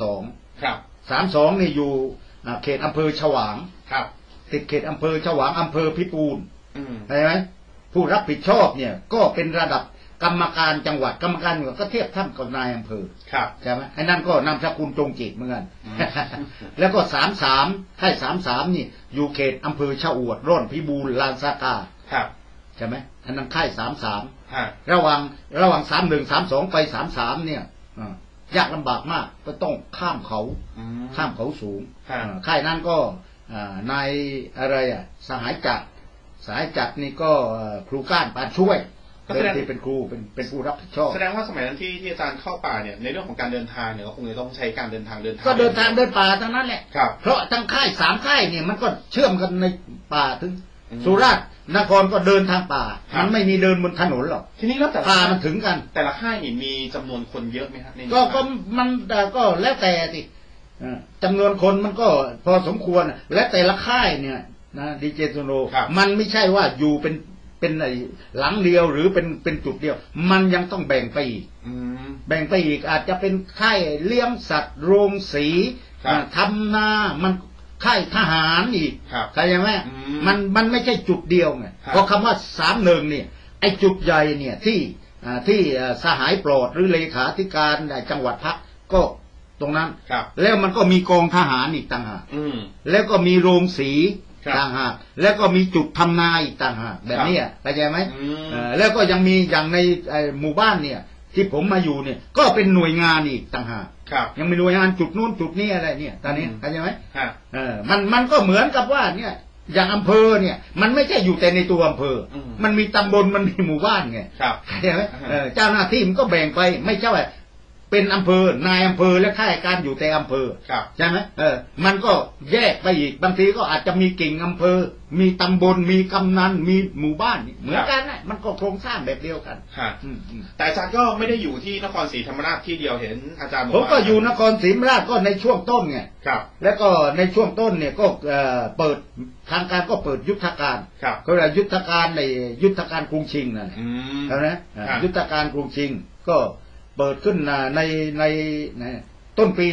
32 ครับ 32นี่อยู่เขตอำเภอฉวางครับติดเขตอำเภอฉวางอำเภอพิปูนใช่ไหมผู้รับผิดชอบเนี่ยก็เป็นระดับกรรมการจังหวัดกรรมการจังหวัดก็เทียบท่านกับนายอำเภอครับใช่ไหมไอ้นั่นก็นามสกุลจงจิตเหมือนกันแล้วก็33ค่าย33นี่อยู่เขตอำเภอชะอวดร่อนพิบูลลานสากาครับใช่ไหมอันนั้นค่าย33ระหว่าง31 32ไป33เนี่ยยากลำบากมากก็ต้องข้ามเขาสูงค่ายนั้นก็นายอะไรสหายจักรนี่ก็ครูก้านปานช่วยเดิมที่เป็นครูเป็นผู้รับผิดชอบแสดงว่าสมัยนั้นที่อาจารย์เข้าป่าเนี่ยในเรื่องของการเดินทางเนี่ยก็คงจะต้องใช้การเดินทางก็เดินทางเดินป่าทั้งนั้นแหละครับเพราะทั้งค่าย3ค่ายเนี่ยมันก็เชื่อมกันในป่าถึงสุราษฎร์นครก็เดินทางป่ามันไม่มีเดินบนถนนหรอกทีนี้แล้วแต่ป่ามันถึงกันแต่ละค่ายนี่มีจำนวนคนเยอะไหมครับก็มันก็แล้วแต่สิจำนวนคนมันก็พอสมควรและแต่ละค่ายเนี่ยนะดีเจสุโนมันไม่ใช่ว่าอยู่เป็นหลังเดียวหรือเป็นจุดเดียวมันยังต้องแบ่งไปอีกแบ่งไปอีกอาจจะเป็นค่ายเลี้ยงสัตว์โรงสีทำนามันค่ายทหารอีกเข้าใจไหมมันไม่ใช่จุดเดียวไงเพราะคำว่า31เนี่ยไอ้จุดใหญ่เนี่ยที่สหายปลอดหรือเลขาธิการจังหวัดพักก็ตรงนั้นแล้วมันก็มีกองทหารอีกต่างหากแล้วก็มีโรงสีต่างหากแล้วก็มีจุดทำนาอีกต่างหากแบบนี้เข้าใจไหมแล้วก็ยังมีอย่างในหมู่บ้านเนี่ยที่ผมมาอยู่เนี่ยก็เป็นหน่วยงานอีกต่างหากยังมีหน่วยงานจุดนู้นจุดนี้อะไรเนี่ยตอนนี้เข้าใจไหมมันก็เหมือนกับว่าเนี่ยอย่างอำเภอเนี่ยมันไม่ใช่อยู่แต่ในตัวอำเภอมันมีตำบลมันมีหมู่บ้านไงเข้าใจไหมเจ้าหน้าที่มันก็แบ่งไปไม่ใช่ว่าเป็นอำเภอนายอำเภอและข้าราชการอยู่แต่อำเภอใช่ไหมมันก็แยกไปอีกบางทีก็อาจจะมีกิ่งอำเภอมีตำบลมีกำนันมีหมู่บ้านเหมือนกันนะมันก็โครงสร้างแบบเดียวกันแต่อาจารย์ก็ไม่ได้อยู่ที่นครศรีธรรมราชที่เดียวเห็นอาจารย์บอกผมก็อยู่นครศรีธรรมราชก็ในช่วงต้นไงแล้วก็ในช่วงต้นเนี่ยก็เปิดทางการก็เปิดยุทธการก็เรียกยุทธการในยุทธการกรุงชิงนั่นแหละนะยุทธการกรุงชิงก็เปิดขึ้นในต้นปี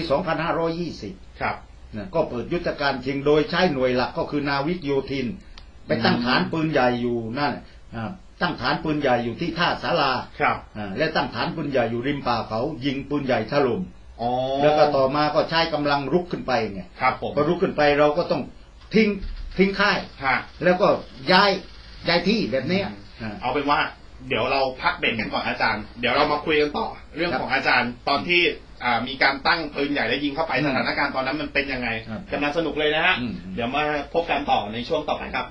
2520 ครับก็เปิดยุทธการชิงโดยใช้หน่วยหลักก็คือนาวิกโยธินไปตั้งฐานปืนใหญ่อยู่นั่นตั้งฐานปืนใหญ่อยู่ที่ท่าสาราและตั้งฐานปืนใหญ่อยู่ริมป่าเขายิงปืนใหญ่ถล่มแล้วก็ต่อมาก็ใช้กำลังรุกขึ้นไปไงพอรุกขึ้นไปเราก็ต้องทิ้งค่ายแล้วก็ย้ายที่แบบนี้เอาเป็นว่าเดี๋ยวเราพักเบรกกันก่อนอาจารย์เดี๋ยวเรามาคุยกันต่อเรื่องของอาจารย์ตอนที่มีการตั้งปืนใหญ่และยิงเข้าไปสถานการณ์ตอนนั้นมันเป็นยังไงกำลังสนุกเลยนะฮะเดี๋ยวมาพบกันต่อในช่วงต่อไปครับ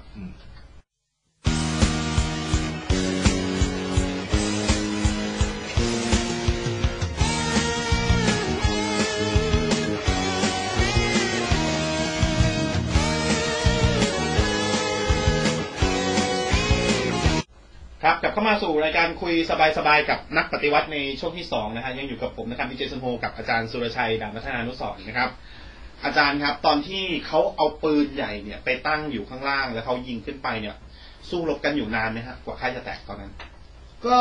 ครับกลับเข้ามาสู่รายการคุยสบายๆกับนักปฏิวัติในช่วงที่2นะฮะยังอยู่กับผมนะครับดีเจซันโฮกับอาจารย์สุรชัยด่านวัฒนานุสรณ์นะครับอาจารย์ครับตอนที่เขาเอาปืนใหญ่เนี่ยไปตั้งอยู่ข้างล่างแล้วเขายิงขึ้นไปเนี่ยสู้รบกันอยู่นานไหมฮะกว่าค่ายจะแตกตอนนั้นก็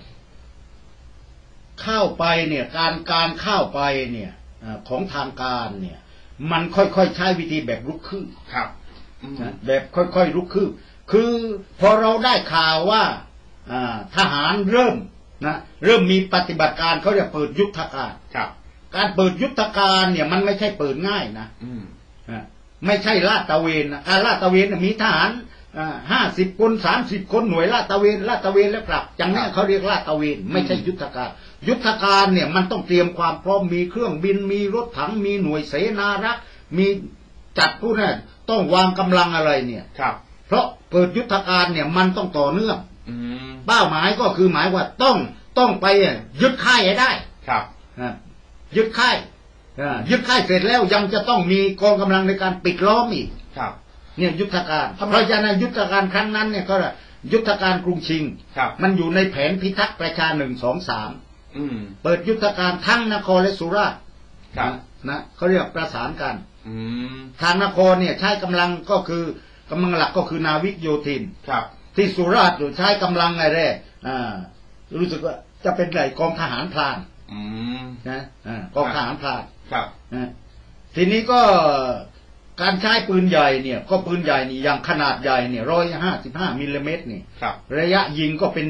เข้าไปเนี่ยการเข้าไปเนี่ยของทางการเนี่ยมันค่อยๆใช้วิธีแบบลุกคืบครับแบบค่อยๆลุกคืบคือพอเราได้ข่าวว่าทหารเริ่มมีปฏิบัติการเขาเรียกเปิดยุทธการการเปิดยุทธการเนี่ยมันไม่ใช่เปิดง่ายนะไม่ใช่ลาดตระเวนนะการลาดตระเวนมีทหาร 50 คน30 คนหน่วยลาดตระเวนแล้วกลับอย่างนี้เขาเรียกลาดตระเวนไม่ใช่ยุทธการยุทธการเนี่ยมันต้องเตรียมความพร้อมมีเครื่องบินมีรถถังมีหน่วยเสนารักษ์มีจัดผู้นั้นต้องวางกำลังอะไรเนี่ยครับเพราะเปิดยุทธการเนี่ยมันต้องต่อเนื่องเป้าหมายก็คือหมายว่าต้องไปยึดค่ายให้ได้ครับยึดค่ายเสร็จแล้วยังจะต้องมีกองกำลังในการปิดล้อมอีกครับเนี่ยยุทธการเพราะฉะนั้นยุทธการครั้งนั้นเนี่ยก็ยุทธการกรุงชิงมันอยู่ในแผนพิทักษ์ประชา1 2 3เปิดยุทธการทั้งนครและสุราษฎร์นะเขาเรียกประสานกันทางนครเนี่ยใช้กำลังก็คือกำลังหลักก็คือนาวิกโยธินที่สุราษฎร์อยู่ใช้กำลังอะไรรู้สึกว่าจะเป็นไหนกองทหารพรานนะกองทหารพรานทีนี้ก็การใช้ปืนใหญ่เนี่ยก็ปืนใหญ่นี่อย่างขนาดใหญ่เนี่ย155 มิลลิเมตรนี่ระยะยิงก็เป็น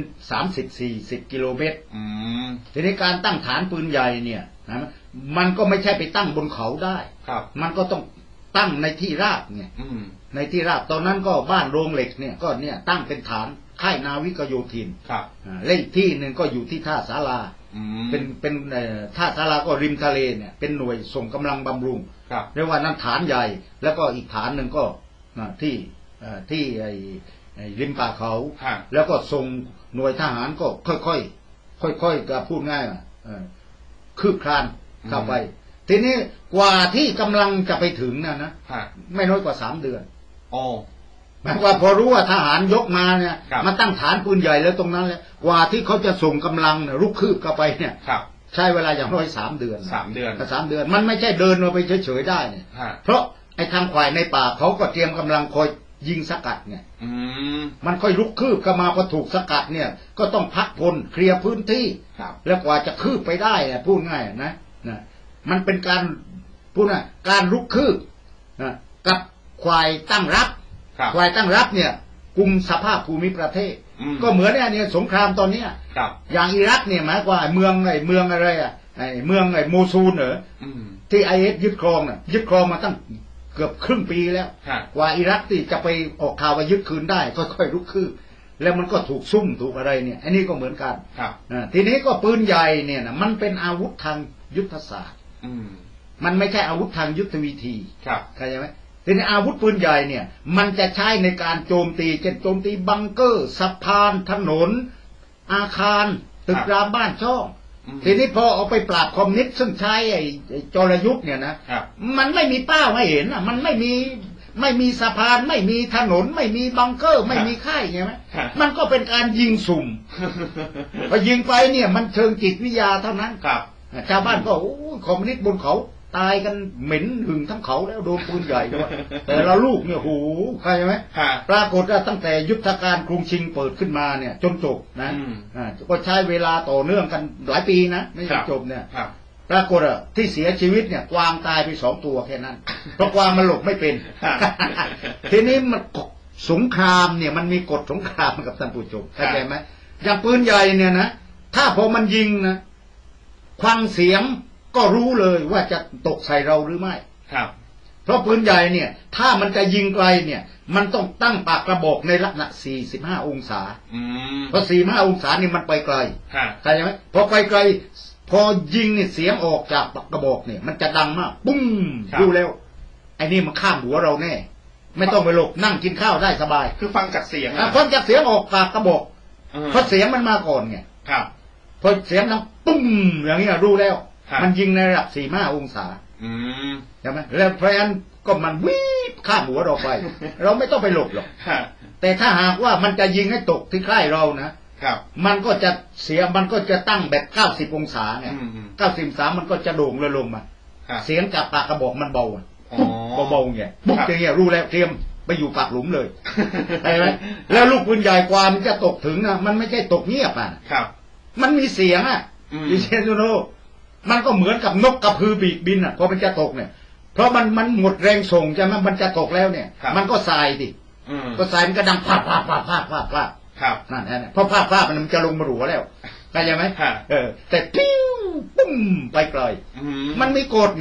30-40 กิโลเมตรทีนี้การตั้งฐานปืนใหญ่เนี่ยนะมันก็ไม่ใช่ไปตั้งบนเขาได้มันก็ต้องตั้งในที่ราบเนี่ยในที่ราบตอนนั้นก็บ้านโรงเหล็กเนี่ยก็เนี่ยตั้งเป็นฐานค่ายนาวิกโยธินเล่นที่หนึ่งก็อยู่ที่ท่าศาลาเป็นท่าศาลาก็ริมทะเลเนี่ยเป็นหน่วยส่งกำลังบำรุงเรียกว่านั้นฐานใหญ่แล้วก็อีกฐานหนึ่งก็ที่ริมป่าเขาแล้วก็ส่งหน่วยทหารก็ค่อยๆก็พูดง่ายคืบคลานเข้าไปทีนี้กว่าที่กำลังจะไปถึงนะไม่น้อยกว่า3 เดือนหมายว่าพอรู้ว่าทหารยกมาเนี่ยมาตั้งฐานปืนใหญ่แล้วตรงนั้นแล้วกว่าที่เขาจะส่งกำลังรุกคืบเข้าไปเนี่ยใช้เวลาอย่างน้อย3 เดือน 3 เดือนมันไม่ใช่เดินมาไปเฉยๆได้เนี่ยเพราะไอ้ทางฝ่ายในป่าเขาก็เตรียมกำลังคอยยิงสกัดเนี่ยมันค่อยรุกคืบเข้ามาพอถูกสกัดเนี่ยก็ต้องพักพลเคลียร์พื้นที่แล้วกว่าจะคืบไปได้เนี่ยพูดง่ายนะมันเป็นการพูดง่ายการรุกคืบกับฝ่ายตั้งรับเนี่ยกลุ่มสภาพภูมิประเทศก็เหมือนเนี่ยสงครามตอนนี้อย่างอิรักเนี่ยหมายว่าเมืองอะไรเมืองโมซูลเหรอที่ISยึดครองมาตั้งเกือบครึ่งปีแล้วกว่าอิรักที่จะไปออกข่าวว่ายึดคืนได้ค่อยๆรุกคืบแล้วมันก็ถูกซุ่มถูกอะไรเนี่ยอันนี้ก็เหมือนกันทีนี้ก็ปืนใหญ่เนี่ยนะมันเป็นอาวุธทางยุทธศาสตร์มันไม่ใช่อาวุธทางยุทธวิธีเข้าใจไหมทีนี้อาวุธปืนใหญ่เนี่ยมันจะใช้ในการโจมตีเช่นโจมตีบังเกอร์สะพานถนนอาคารตึกรามบ้านช่องทีนี้พอเอาไปปราบคอมมิวนิสต์ซึ่งใช้ไอ้จรยุทธ์เนี่ยนะมันไม่มีเป้าให้เห็นอ่ะมันไม่มีสะพานไม่มีถนนไม่มีบังเกอร์ไม่มีค่ายใช่ไหมมันก็เป็นการยิงสุ่มพอยิงไปเนี่ยมันเชิงจิตวิทยาเท่านั้นชาวบ้านก็โอ้คอมมิวนิสต์บนเขาตายกันเหม็นหึงทั้งเขาแล้วโดนปืนใหญ่ด้วยแต่เราลูกเนี่ยโหใช่ไหมปรากฏว่าตั้งแต่ยุทธการกรุงชิงเปิดขึ้นมาเนี่ยจนจบนะก็ใช้เวลาต่อเนื่องกันหลายปีนะไม่จบเนี่ยปรากฏว่าที่เสียชีวิตเนี่ยกวางตายไป2 ตัวแค่นั้นเพราะกวางมันหลบไม่เป็นทีนี้มันสงครามเนี่ยมันมีกฎสงครามกับท่านผู้ชมเข้าใจไหมอย่างปืนใหญ่เนี่ยนะถ้าพอมันยิงนะฟังเสียงก็รู้เลยว่าจะตกใส่เราหรือไม่เพราะปืนใหญ่เนี่ยถ้ามันจะยิงไกลเนี่ยมันต้องตั้งปากกระบอกในลักษณะ45 องศาเพราะ45 องศานี่มันไปไกลเข้าใจไหมพอไปไกลพอยิงเนี่ยเสียงออกจากปากกระบอกเนี่ยมันจะดังมากปุ้งรู้แล้วไอ้นี่มันข้ามหัวเราแน่ไม่ต้องไปหลบนั่งกินข้าวได้สบายคือฟังจากเสียงฟังจากเสียงออกปากกระบอกเพราะเสียงมันมาก่อนไงพอเสียงดังปุ้งอย่างนี้รู้แล้วมันยิงในระดับ45 องศาใช่ไหมแล้วเพราะฉะนั้นก็มันวิบข้ามหัวเราไปเราไม่ต้องไปหลบหรอกแต่ถ้าหากว่ามันจะยิงให้ตกที่ใกล้เรานะมันก็จะเสียมันก็จะตั้งแบบ90 องศาไง90 องศามันก็จะโด่งเลยลงมาเสียงจากปากกระบอกมันเบาเบาไงปุ๊บอย่างเงี้ยรู้แล้วเตรียมไปอยู่ปากหลุมเลยใช่ไหมแล้วลูกปืนใหญ่กว่ามันจะตกถึงนะมันไม่ใช่ตกเงียบอ่ะมันมีเสียงอ่ะดิเชนโนมันก็เหมือนกับนกกระพือปีกบินอ่ะพอมันจะตกเนี่ยเพราะมันหมดแรงส่งใช่ไหมมันจะตกแล้วเนี่ยมันก็สายดิก็สายมันก็ดังพาดนั่นแหละเพราะพาดมันจะลงมาหัวแล้วเข้าใจไหมแต่ปิ้วปุ้มไปไกลมันไม่โกรธไง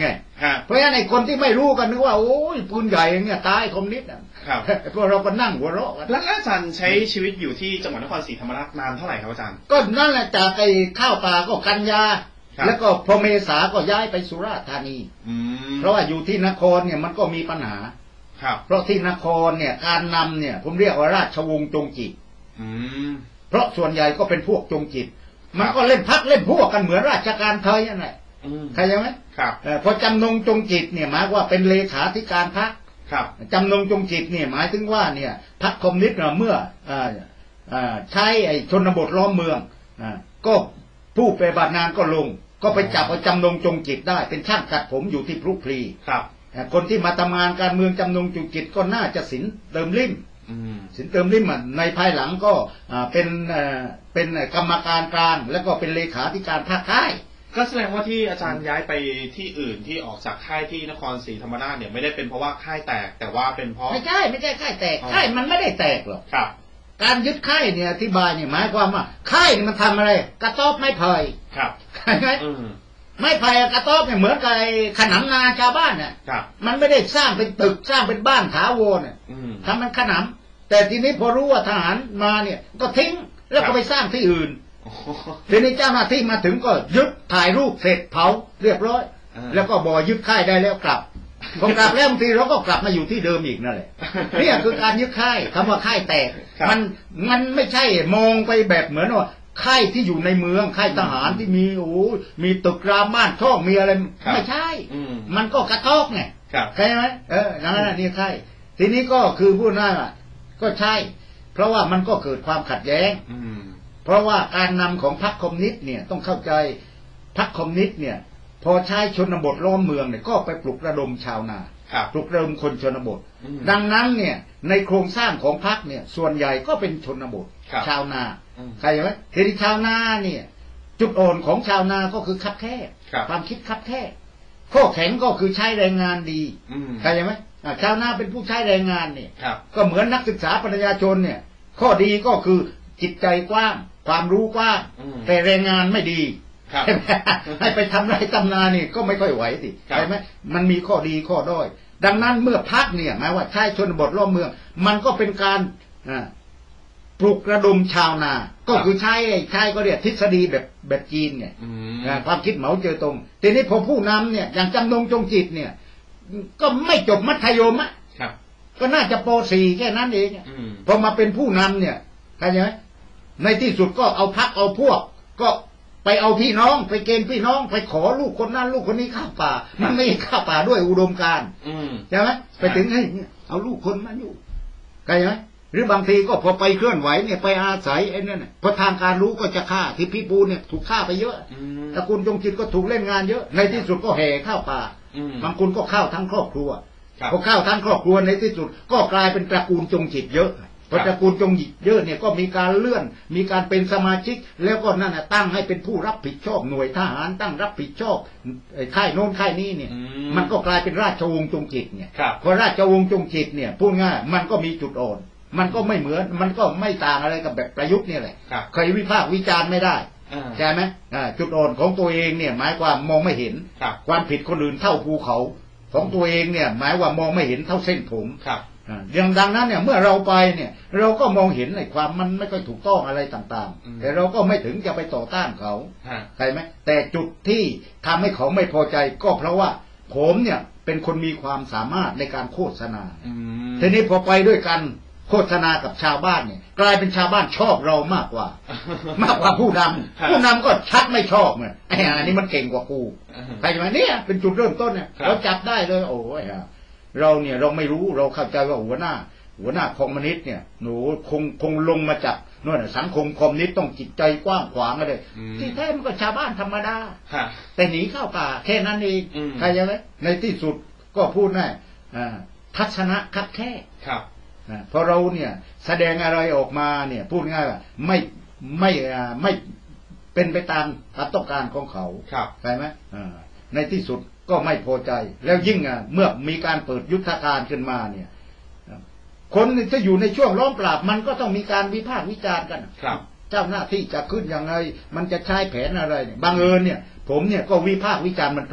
เพราะฉะนั้นไอ้คนที่ไม่รู้กันนึกว่าโอ้ยปืนใหญ่อย่างเงี้ยตายคอมมิวนิสต์พวกเราก็นั่งหัวเราะกันแล้วอาจารย์ใช้ชีวิตอยู่ที่จังหวัดนครศรีธรรมราชนานเท่าไหร่ครับอาจารย์ก็นั่นแหละจากไอ้ข้าวป่าก็กันยาแล้วก็พอเมษาก็ย้ายไปสุราษฎร์ธานีเพราะว่าอยู่ที่นครเนี่ยมันก็มีปัญหาเพราะที่นครเนี่ยการนำเนี่ยผมเรียกว่าราชวงศ์จงจิตเพราะส่วนใหญ่ก็เป็นพวกจงจิตมันก็เล่นพักเล่นพวกกันเหมือนราชการไทยนั่นแหละเข้าใจไหมพอจำนงจงจิตเนี่ยหมายว่าเป็นเลขาธิการพรรคจำนงจงจิตเนี่ยหมายถึงว่าเนี่ยพรรคคอมมิวนิสต์เมื่อใช้ไอ้ชนบทล้อมเมืองก็ผู้ปฏิบัติงานก็ลงก็ไปจับเอาจำนงจงจิตได้เป็นช่างตัดผมอยู่ที่พลุพลีคนที่มาทำงานการเมืองจำนงจงจิตก็น่าจะสินเติมลิ่มสินเติมลิ่มในภายหลังก็เป็นกรรมการกลางแล้วก็เป็นเลขาธิการภาคใต้ก็แสดงว่าที่อาจารย์ย้ายไปที่อื่นที่ออกจากค่ายที่นครศรีธรรมราชเนี่ยไม่ได้เป็นเพราะว่าค่ายแตกแต่ว่าเป็นเพราะไม่ใช่ค่ายแตกค่ายมันไม่ได้แตกหรอกการยึดค่ายเนี่ยอธิบายเนี่ยหมายความว่าค่ายนี่มันทำอะไรกระต๊อบไม้ไผ่ใช่ไหมไม้ไผ่กระต๊อบเนี่ยเหมือนกับขนำนาชาวบ้านเนี่ยมันไม่ได้สร้างเป็นตึกสร้างเป็นบ้านถาวรเนี่ยทำมันขนำแต่ทีนี้พอรู้ว่าทหารมาเนี่ยก็ทิ้งแล้วก็ไปสร้างที่อื่นทีนี้เจ้าหน้าที่มาถึงก็ยึดถ่ายรูปเสร็จเผาเรียบร้อยแล้วก็บอกยึดค่ายได้แล้วกลับพอกลับแล้วบางทีเราก็กลับมาอยู่ที่เดิมอีกนั่นแหละนี่คือการยึดค่ายคำว่าค่ายแตกมันไม่ใช่มองไปแบบเหมือนว่าค่ายที่อยู่ในเมืองค่ายทหารที่มีมีตึกรามบ้านช่องมีอะไรไม่ใช่มันก็กระทอกไงใช่ไหมนั่นนี่ค่ายทีนี้ก็คือพูดง่ายว่าก็ใช่เพราะว่ามันก็เกิดความขัดแย้งเพราะว่าการนำของพรรคคอมมิวนิสต์เนี่ยต้องเข้าใจพรรคคอมมิวนิสต์เนี่ยพอใช้ชนบทล้อมเมืองเนี่ยก็ไปปลุกระดมชาวนาปลุกระดมคนชนบทดังนั้นเนี่ยในโครงสร้างของพรรคเนี่ยส่วนใหญ่ก็เป็นชนบทชาวนาใครไหมทีนี้ชาวนาเนี่ยจุดอ่อนของชาวนาก็คือคับแคบความคิดคับแคบข้อแข็งก็คือใช้แรงงานดีใครไหมชาวนาเป็นผู้ใช้แรงงานเนี่ยก็เหมือนนักศึกษาปริญญาชนเนี่ยข้อดีก็คือจิตใจกว้างความรู้กว้างแต่แรงงานไม่ดีให้ไปทำไรทำนานี่ก็ไม่ค่อยไหวสิใช่ไหมมันมีข้อดีข้อด้อยดังนั้นเมื่อพรรคเนี่ยหมายว่าใช้ชนบทล้อมเมืองมันก็เป็นการปลุกระดมชาวนาก็คือใช้ก็เรียกทฤษฎีแบบจีนเนี่ยความคิดเหมาเจ๋อตงทีนี้พอผู้นำเนี่ยอย่างจำนงจงจิตเนี่ยก็ไม่จบมัธยมอ่ะก็น่าจะป .4 แค่นั้นเองพอมาเป็นผู้นำเนี่ยเข้าใจไหมในที่สุดก็เอาพรรคเอาพวกก็ไปเอาพี่น้องไปเกณฑ์พี่น้องไปขอลูกคนนั้นลูกคนนี้ข้าป่ามันไม่ข้าป่าด้วยอุดมการณ์ใช่ไหมไปถึงให้เอาลูกคนมาอยู่เข้าใจไหมหรือบางทีก็พอไปเคลื่อนไหวเนี่ยไปอาศัยไอ้นั่นพอทางการรู้ก็จะฆ่าที่พี่ปูเนี่ยถูกฆ่าไปเยอะตระกูลจงจิตก็ถูกเล่นงานเยอะในที่สุดก็แห่ข้าวป่าบางคนก็เข้าทั้งครอบครัวพอเข้าทั้งครอบครัวในที่สุดก็กลายเป็นตระกูลจงจิตเยอะพอตระกูลจงจิตเยอะเนี่ยก็มีการเลื่อนมีการเป็นสมาชิกแล้วก็นั่นตั้งให้เป็นผู้รับผิดชอบหน่วยทหารตั้งรับผิดชอบค่ายโน้นค่ายนี้เนี่ยมันก็กลายเป็นราชวงศ์จงจิตเนี่ยพอราชวงศ์จงจิตเนี่ยพูดง่ายมันก็มีจุดอ่อนมันก็ไม่เหมือนมันก็ไม่ต่างอะไรกับแบบประยุทธ์เนี่ยแหละเคยวิพากษ์วิจารณ์ไม่ได้ใช่ไหมจุดอ่อนของตัวเองเนี่ยหมายความมองไม่เห็นความผิดคนอื่นเท่าภูเขาของตัวเองเนี่ยหมายว่ามองไม่เห็นเท่าเส้นผมดังนั้นเนี่ยเมื่อเราไปเนี่ยเราก็มองเห็นในความมันไม่ค่อยถูกต้องอะไรต่างๆแต่เราก็ไม่ถึงจะไปต่อต้านเขาใช่ไหมแต่จุดที่ทำให้เขาไม่พอใจก็เพราะว่าผมเนี่ยเป็นคนมีความสามารถในการโฆษณาทีนี้พอไปด้วยกันโฆษณากับชาวบ้านเนี่ยกลายเป็นชาวบ้านชอบเรามากกว่าผู้นำก็ชักไม่ชอบเนี่ยไอ้อันนี้มันเก่งกว่ากูใครจะมาเนี่ยเป็นจุดเริ่มต้นเนี่ยเราจับได้เลยโอ้ยเราเนี่ยเราไม่รู้เราเข้าใจว่าหัวหน้าคอมมิวนิสต์เนี่ยหนูคงลงมาจากโน่นสังคมคอมมิวนิสต์ต้องจิตใจกว้างขวางเลยที่แท้มันก็ชาวบ้านธรรมดาแต่หนีเข้าป่าแค่นั้นเองใครจะไหมในที่สุดก็พูดง่ายทัศนะคับแคบพอเราเนี่ยแสดงอะไรออกมาเนี่ยพูดง่ายว่าไม่เป็นไปตามความต้องการของเขาใช่ไหมในที่สุดก็ไม่พอใจแล้วยิ่งเมื่อมีการเปิดยุทธการขึ้นมาเนี่ยคนที่อยู่ในช่วงล้อมปราบมันก็ต้องมีการวิพากษ์วิจารณ์กันเจ้าหน้าที่จะขึ้นยังไงมันจะใช้แผนอะไรเนี่ยบางเอิญเนี่ยผมเนี่ยก็วิพากษ์วิจารณ์มันตรงไง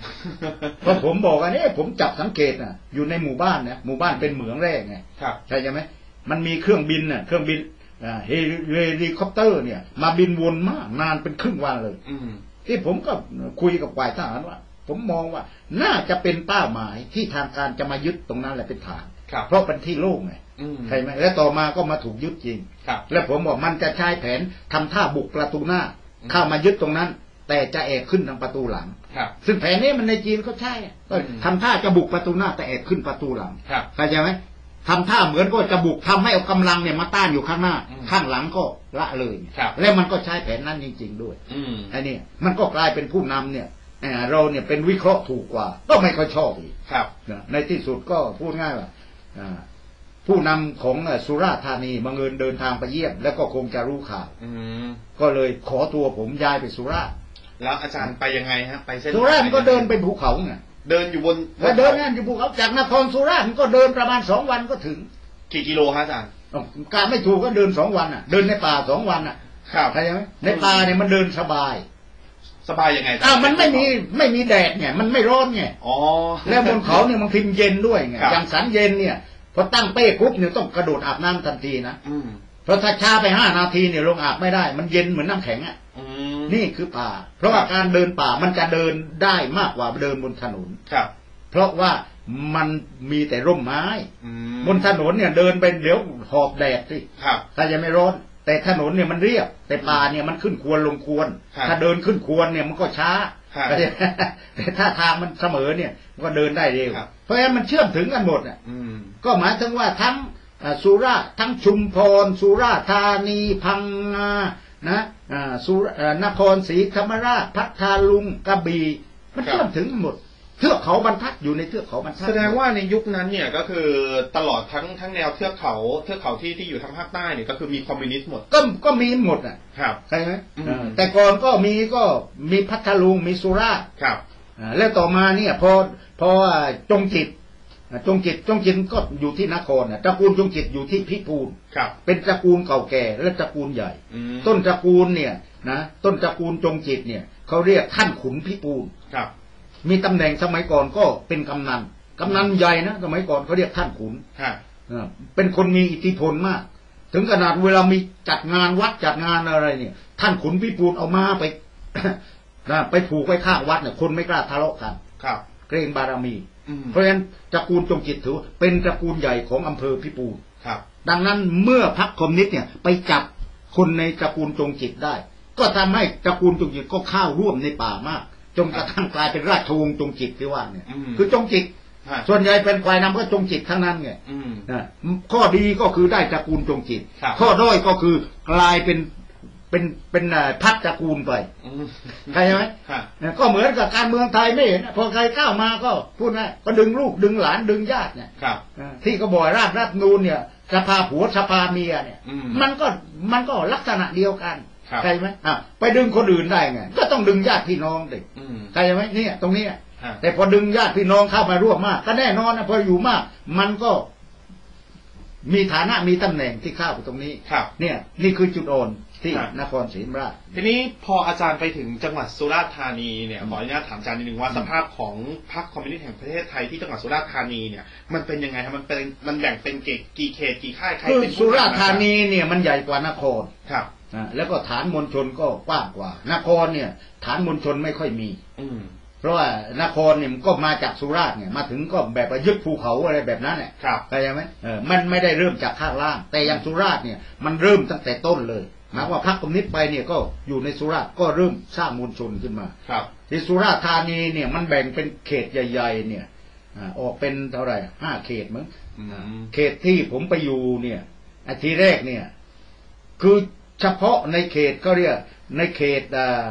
เพราะผมบอกว่าเนี่ยผมจับสังเกตนะอยู่ในหมู่บ้านนะหมู่บ้านเป็นเหมืองแรกไงใช่ไหมมันมีเครื่องบินน่ะเครื่องบินเฮลิคอปเตอร์เนี่ยมาบินวนมากนานเป็นครึ่งวันเลยที่ผมก็คุยกับฝ่ายทหารว่าผมมองว่าน่าจะเป็นเป้าหมายที่ทางการจะมายึดตรงนั้นแหละเป็นฐานเพราะเป็นที่โล่งไงใช่ไหมและต่อมาก็มาถูกยึดจริงแล้วผมบอกมันจะใช้แผนทำท่าบุกประตูหน้าเข้ามายึดตรงนั้นแต่จะแอบขึ้นทางประตูหลังซึ่งแผนนี้มันในจีนเขาใช้ก็ทำท่าจะบุกประตูหน้าแต่แอบขึ้นประตูหลังเข้าใจไหมทำท่าเหมือนก็จะบุกทำให้เอากำลังเนี่ยมาต้านอยู่ข้างหน้าข้างหลังก็ละเลยแล้วมันก็ใช้แผนนั้นจริงๆด้วยไอ้นี่มันก็กลายเป็นผู้นำเนี่ยเราเนี่ยเป็นวิเคราะห์ถูกกว่าก็ไม่ค่อยชอบอีกในที่สุดก็พูดง่ายว่าผู้นำของสุราษฎร์ธานีบังเอิญเดินทางไปเยี่ยมแล้วก็คงจะรู้ข่าวก็เลยขอตัวผมย้ายไปสุราษฎร์แล้วอาจารย์ไปยังไงฮะไปเส้นสุราษฎร์ก็เดินเป็นภูเขาไงเดินอยู่บนแล้วเดินนั่นอยู่ภูเขาจากนครสุราษฎร์ก็เดินประมาณ2 วันก็ถึงกี่กิโลฮะอาจารย์การไม่ถูกก็เดิน2 วันเดินในป่า2 วันครับเข้าใจไหมในป่าเนี่ยมันเดินสบายยังไงมันไม่มีแดดไงมันไม่ร้อนไงแล้วบนเขาเนี่ยมันพิมเย็นด้วยไงอย่างสันเย็นเนี่ยพอตั้งเป้ปุ๊บเนี่ยต้องกระโดดอาบน้ำทันทีนะเพราะถ้าช้าไป5 นาทีเนี่ยลงอาบไม่ได้มันเย็นเหมือนน้ำแข็งนี่คือป่าเพราะว่าการเดินป่ามันจะเดินได้มากกว่าเดินบนถนนเพราะว่ามันมีแต่ร่มไม้บนถนนเนี่ยเดินไปเดี๋ยวหอบแดดสิถ้าจะไม่ร้อนแต่ถนนเนี่ยมันเรียบแต่ป่าเนี่ยมันขึ้นควรลงควรถ้าเดินขึ้นควรเนี่ยมันก็ช้าแต่ถ้าทางมันเสมอเนี่ยมันก็เดินได้เร็วเพราะฉะนั้นมันเชื่อมถึงกันหมดก็หมายถึงว่าทั้งสุราษฎร์ทั้งชุมพรสุราษฎร์ธานีพังงานะนครศรีธรรมราชพัทลุงกระบี่มันเชื่อมถึงหมดเทือกเขาบรรทัดอยู่ในเทือกเขาบรรทัดแสดงว่าในยุคนั้นเนี่ยก็คือตลอดทั้งแนวเทือกเขาที่อยู่ทางภาคใต้เนี่ยก็คือมีคอมมิวนิสต์หมดก็มีหมดครับใช่ไหมแต่ก่อนก็มีพัทลุงมีสุราษฎร์ครับแล้วต่อมาเนี่ยพอจงจิตก็อยู่ที่นครตระกูลจงจิตอยู่ที่พิบูลเป็นตระกูลเก่าแก่และตระกูลใหญ่ต้นตระกูลเนี่ยนะต้นตระกูลจงจิตเนี่ยเขาเรียกท่านขุนพิบูลมีตำแหน่งสมัยก่อนก็เป็นกำนันใหญ่นะสมัยก่อนเขาเรียกท่านขุนเป็นคนมีอิทธิพลมากถึงขนาดเวลามีจัดงานวัดจัดงานอะไรเนี่ยท่านขุนพิบูลเอามาไป ไปผูกไว้ข้างวัดเนี่ยคนไม่กล้าทะเลาะกันเกรงบารมีเพราะฉะนั้นตระกูลจงจิตถือเป็นตระกูลใหญ่ของอำเภอพิบูลดังนั้นเมื่อพรรคคอมมิวนิสต์เนี่ยไปจับคนในตระกูลจงจิตได้ก็ทำให้ตระกูลจงจิตก็เข้าร่วมในป่ามากจนกระทั่งกลายเป็นราชวงศ์จงจิตที่ว่าเนี่ยคือจงจิตส่วนใหญ่เป็นฝ่ายนำก็จงจิตทั้งนั้นไงข้อดีก็คือได้ตระกูลจงจิตข้อด้อยก็คือกลายเป็นพรรคตระกูลไปใช่ไหมก็เหมือนกับการเมืองไทยไม่เห็นพอใครก้าวมาก็พูดง่ายก็ดึงลูกดึงหลานดึงญาติเนี่ยที่ก็บอกร่างรัฐนูนเนี่ยสภาผัวสภาเมียเนี่ยมันก็ลักษณะเดียวกันใช่ไหมไปดึงคนอื่นได้ไงก็ต้องดึงญาติพี่น้องดิใช่ไหมเนี่ยตรงนี้แต่พอดึงญาติพี่น้องเข้ามาร่วมมากก็แน่นอนนะพออยู่มากมันก็มีฐานะมีตำแหน่งที่เข้าไปตรงนี้เนี่ยนี่คือจุดอ่อนที่นครศรีธรรมราชทีนี้พออาจารย์ไปถึงจังหวัดสุราษฎร์ธานีเนี่ยขออนุญาตถามอาจารย์นิดนึงว่าสภาพของพรรคคอมมิวนิสต์แห่งประเทศไทยที่จังหวัดสุราษฎร์ธานีเนี่ยมันเป็นยังไงครับมันแบ่งเป็นกี่เขตกี่ค่ายใครเป็นสุราษฎร์ธานีเนี่ยมันใหญ่กว่านครแล้วก็ฐานมณฑลก็กว้างกว่านครเนี่ยฐานมณฑลไม่ค่อยมีเพราะว่านครเนี่ยมันก็มาจากสุราษฎร์เนี่ยมาถึงก็แบบยึดภูเขาอะไรแบบนั้นแหละเข้าใจไหมมันไม่ได้เริ่มจากข้างล่างแต่อย่างสุราษฎร์เนี่ยมันเริ่มตั้งแต่ต้นเลยหมายว่าพรรคคอมมิวนิสต์ไปเนี่ยก็อยู่ในสุราษฎร์ก็เริ่มสร้างมวลชนขึ้นมาที่สุราษฎร์ธานีเนี่ยมันแบ่งเป็นเขตใหญ่ๆเนี่ยออกเป็นเท่าไหร่5 เขตมั้งเขตที่ผมไปอยู่เนี่ยทีแรกเนี่ยคือเฉพาะในเขตก็เรียกในเขต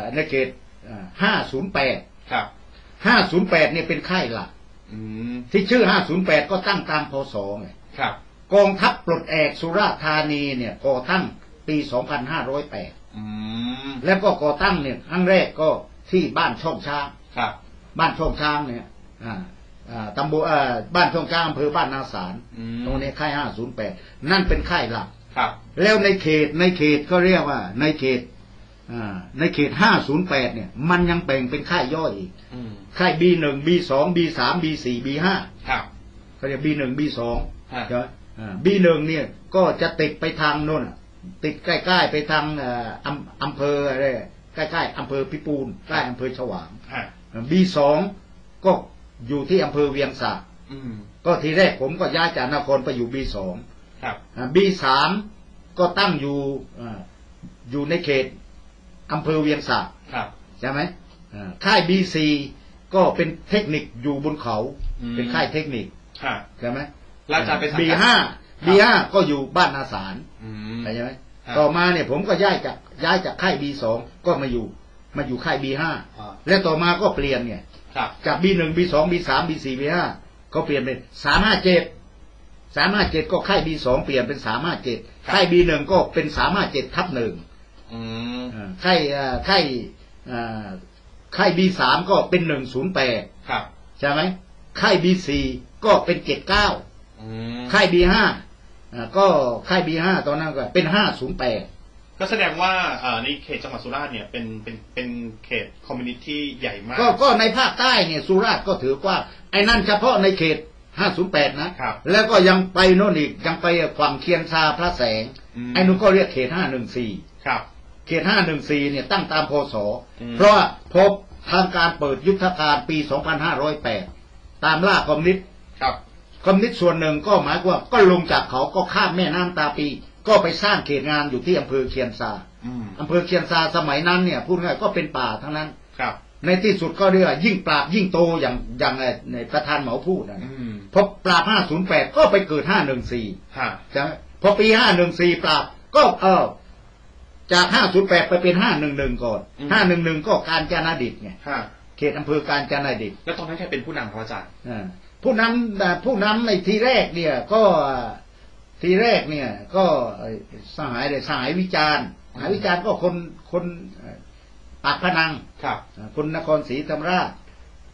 508 508เนี่ยเป็นค่ายหลักที่ชื่อ508ก็ตั้งตามพ.ศ. ไงกองทัพปลดแอกสุราษฎร์ธานีเนี่ยก่อตั้งปี2508แล้วก็ก่อตั้งเนี่ยครั้งแรกก็ที่บ้านช่องช้างบ้านช่องช้างเนี่ยตำบลบ้านช่องช้างอำเภอบ้านนาสารตรงนี้ค่าย508นั่นเป็นค่ายหลักแล้วในเขตก็เรียกว่าในเขตในเขต508เนี่ยมันยังแบ่งเป็นค่ายย่อยอีกค่าย B1 B2 B3 B4 B5 ครับเขาเรียก B1 B2 ใช่ไหมB1 เนี่ยก็จะติดไปทางโน่นติดใกล้ๆไปทางอำเภออะไรใกล้ๆอำเภอพิปูนใกล้อำเภอฉวาง B2 ก็อยู่ที่อำเภอเวียงสาก็ทีแรกผมก็ย้ายจากนครไปอยู่ B2 ครับ B3 ก็ตั้งอยู่ในเขตอำเภอเวียงสาใช่ไหมค่าย B4 ก็เป็นเทคนิคอยู่บนเขาเป็นค่ายเทคนิคใช่ไหมB5 ก็อยู่บ้านอาสารใช่ไหมต่อมาเนี่ยผมก็ย้ายจากค่าย B2 ก็มาอยู่ค่าย B5 และต่อมาก็เปลี่ยนเนี่ยจาก B1 B2 B3 B4 B5 ก็เปลี่ยนเป็น357ก็ค่าย B2 เปลี่ยนเป็น357ค่าย B1 ก็เป็น357/1ค่าย B3 ก็เป็น108ใช่ไหมค่าย B4 ก็เป็น79ค่าย B5 ก็ค่าย B5 ตอนนั้นก็เป็น508 ก็แสดงว่าในเขตจังหวัดสุราษฎร์เนี่ยเป็นเขตคอมมิวนิตี้ใหญ่มากก็ในภาคใต้เนี่ยสุราษฎร์ก็ถือว่าไอ้นั่นเฉพาะในเขต508นะแล้วก็ยังไปโน่นอีกยังไปฝั่งเคียนซาพระแสงไอ้นู้นก็เรียกเขต514 ครับเขต514เนี่ยตั้งตามพศเพราะว่าพบทางการเปิดยุทธการปี2508ตามล่าคอมมิวนิสต์คอมมิวนิสต์ส่วนหนึ่งก็หมายว่าก็ลงจากเขาก็ข้ามแม่น้ำตาปีก็ไปสร้างเขตงานอยู่ที่อำเภอเคียนซาอำเภอเคียนซาสมัยนั้นเนี่ยพูดง่ายก็เป็นป่าทั้งนั้นในที่สุดก็เรียกยิ่งปราบยิ่งโตอย่างในประธานเหมาพูดนะพอปราบ508ก็ไปเกิด514ใช่ไหมพอปี514ปราบก็จาก508ไปเป็น511ก่อน511ก็กาญจนดิตไงเขตอำเภอกาญจนดิตแล้วตอนนั้นใครเป็นผู้นำครับอาจารย์ผู้นำในทีแรกเนี่ยก็สหายวิจารณ์ก็คนปากพนังคนนครศรีธรรมราช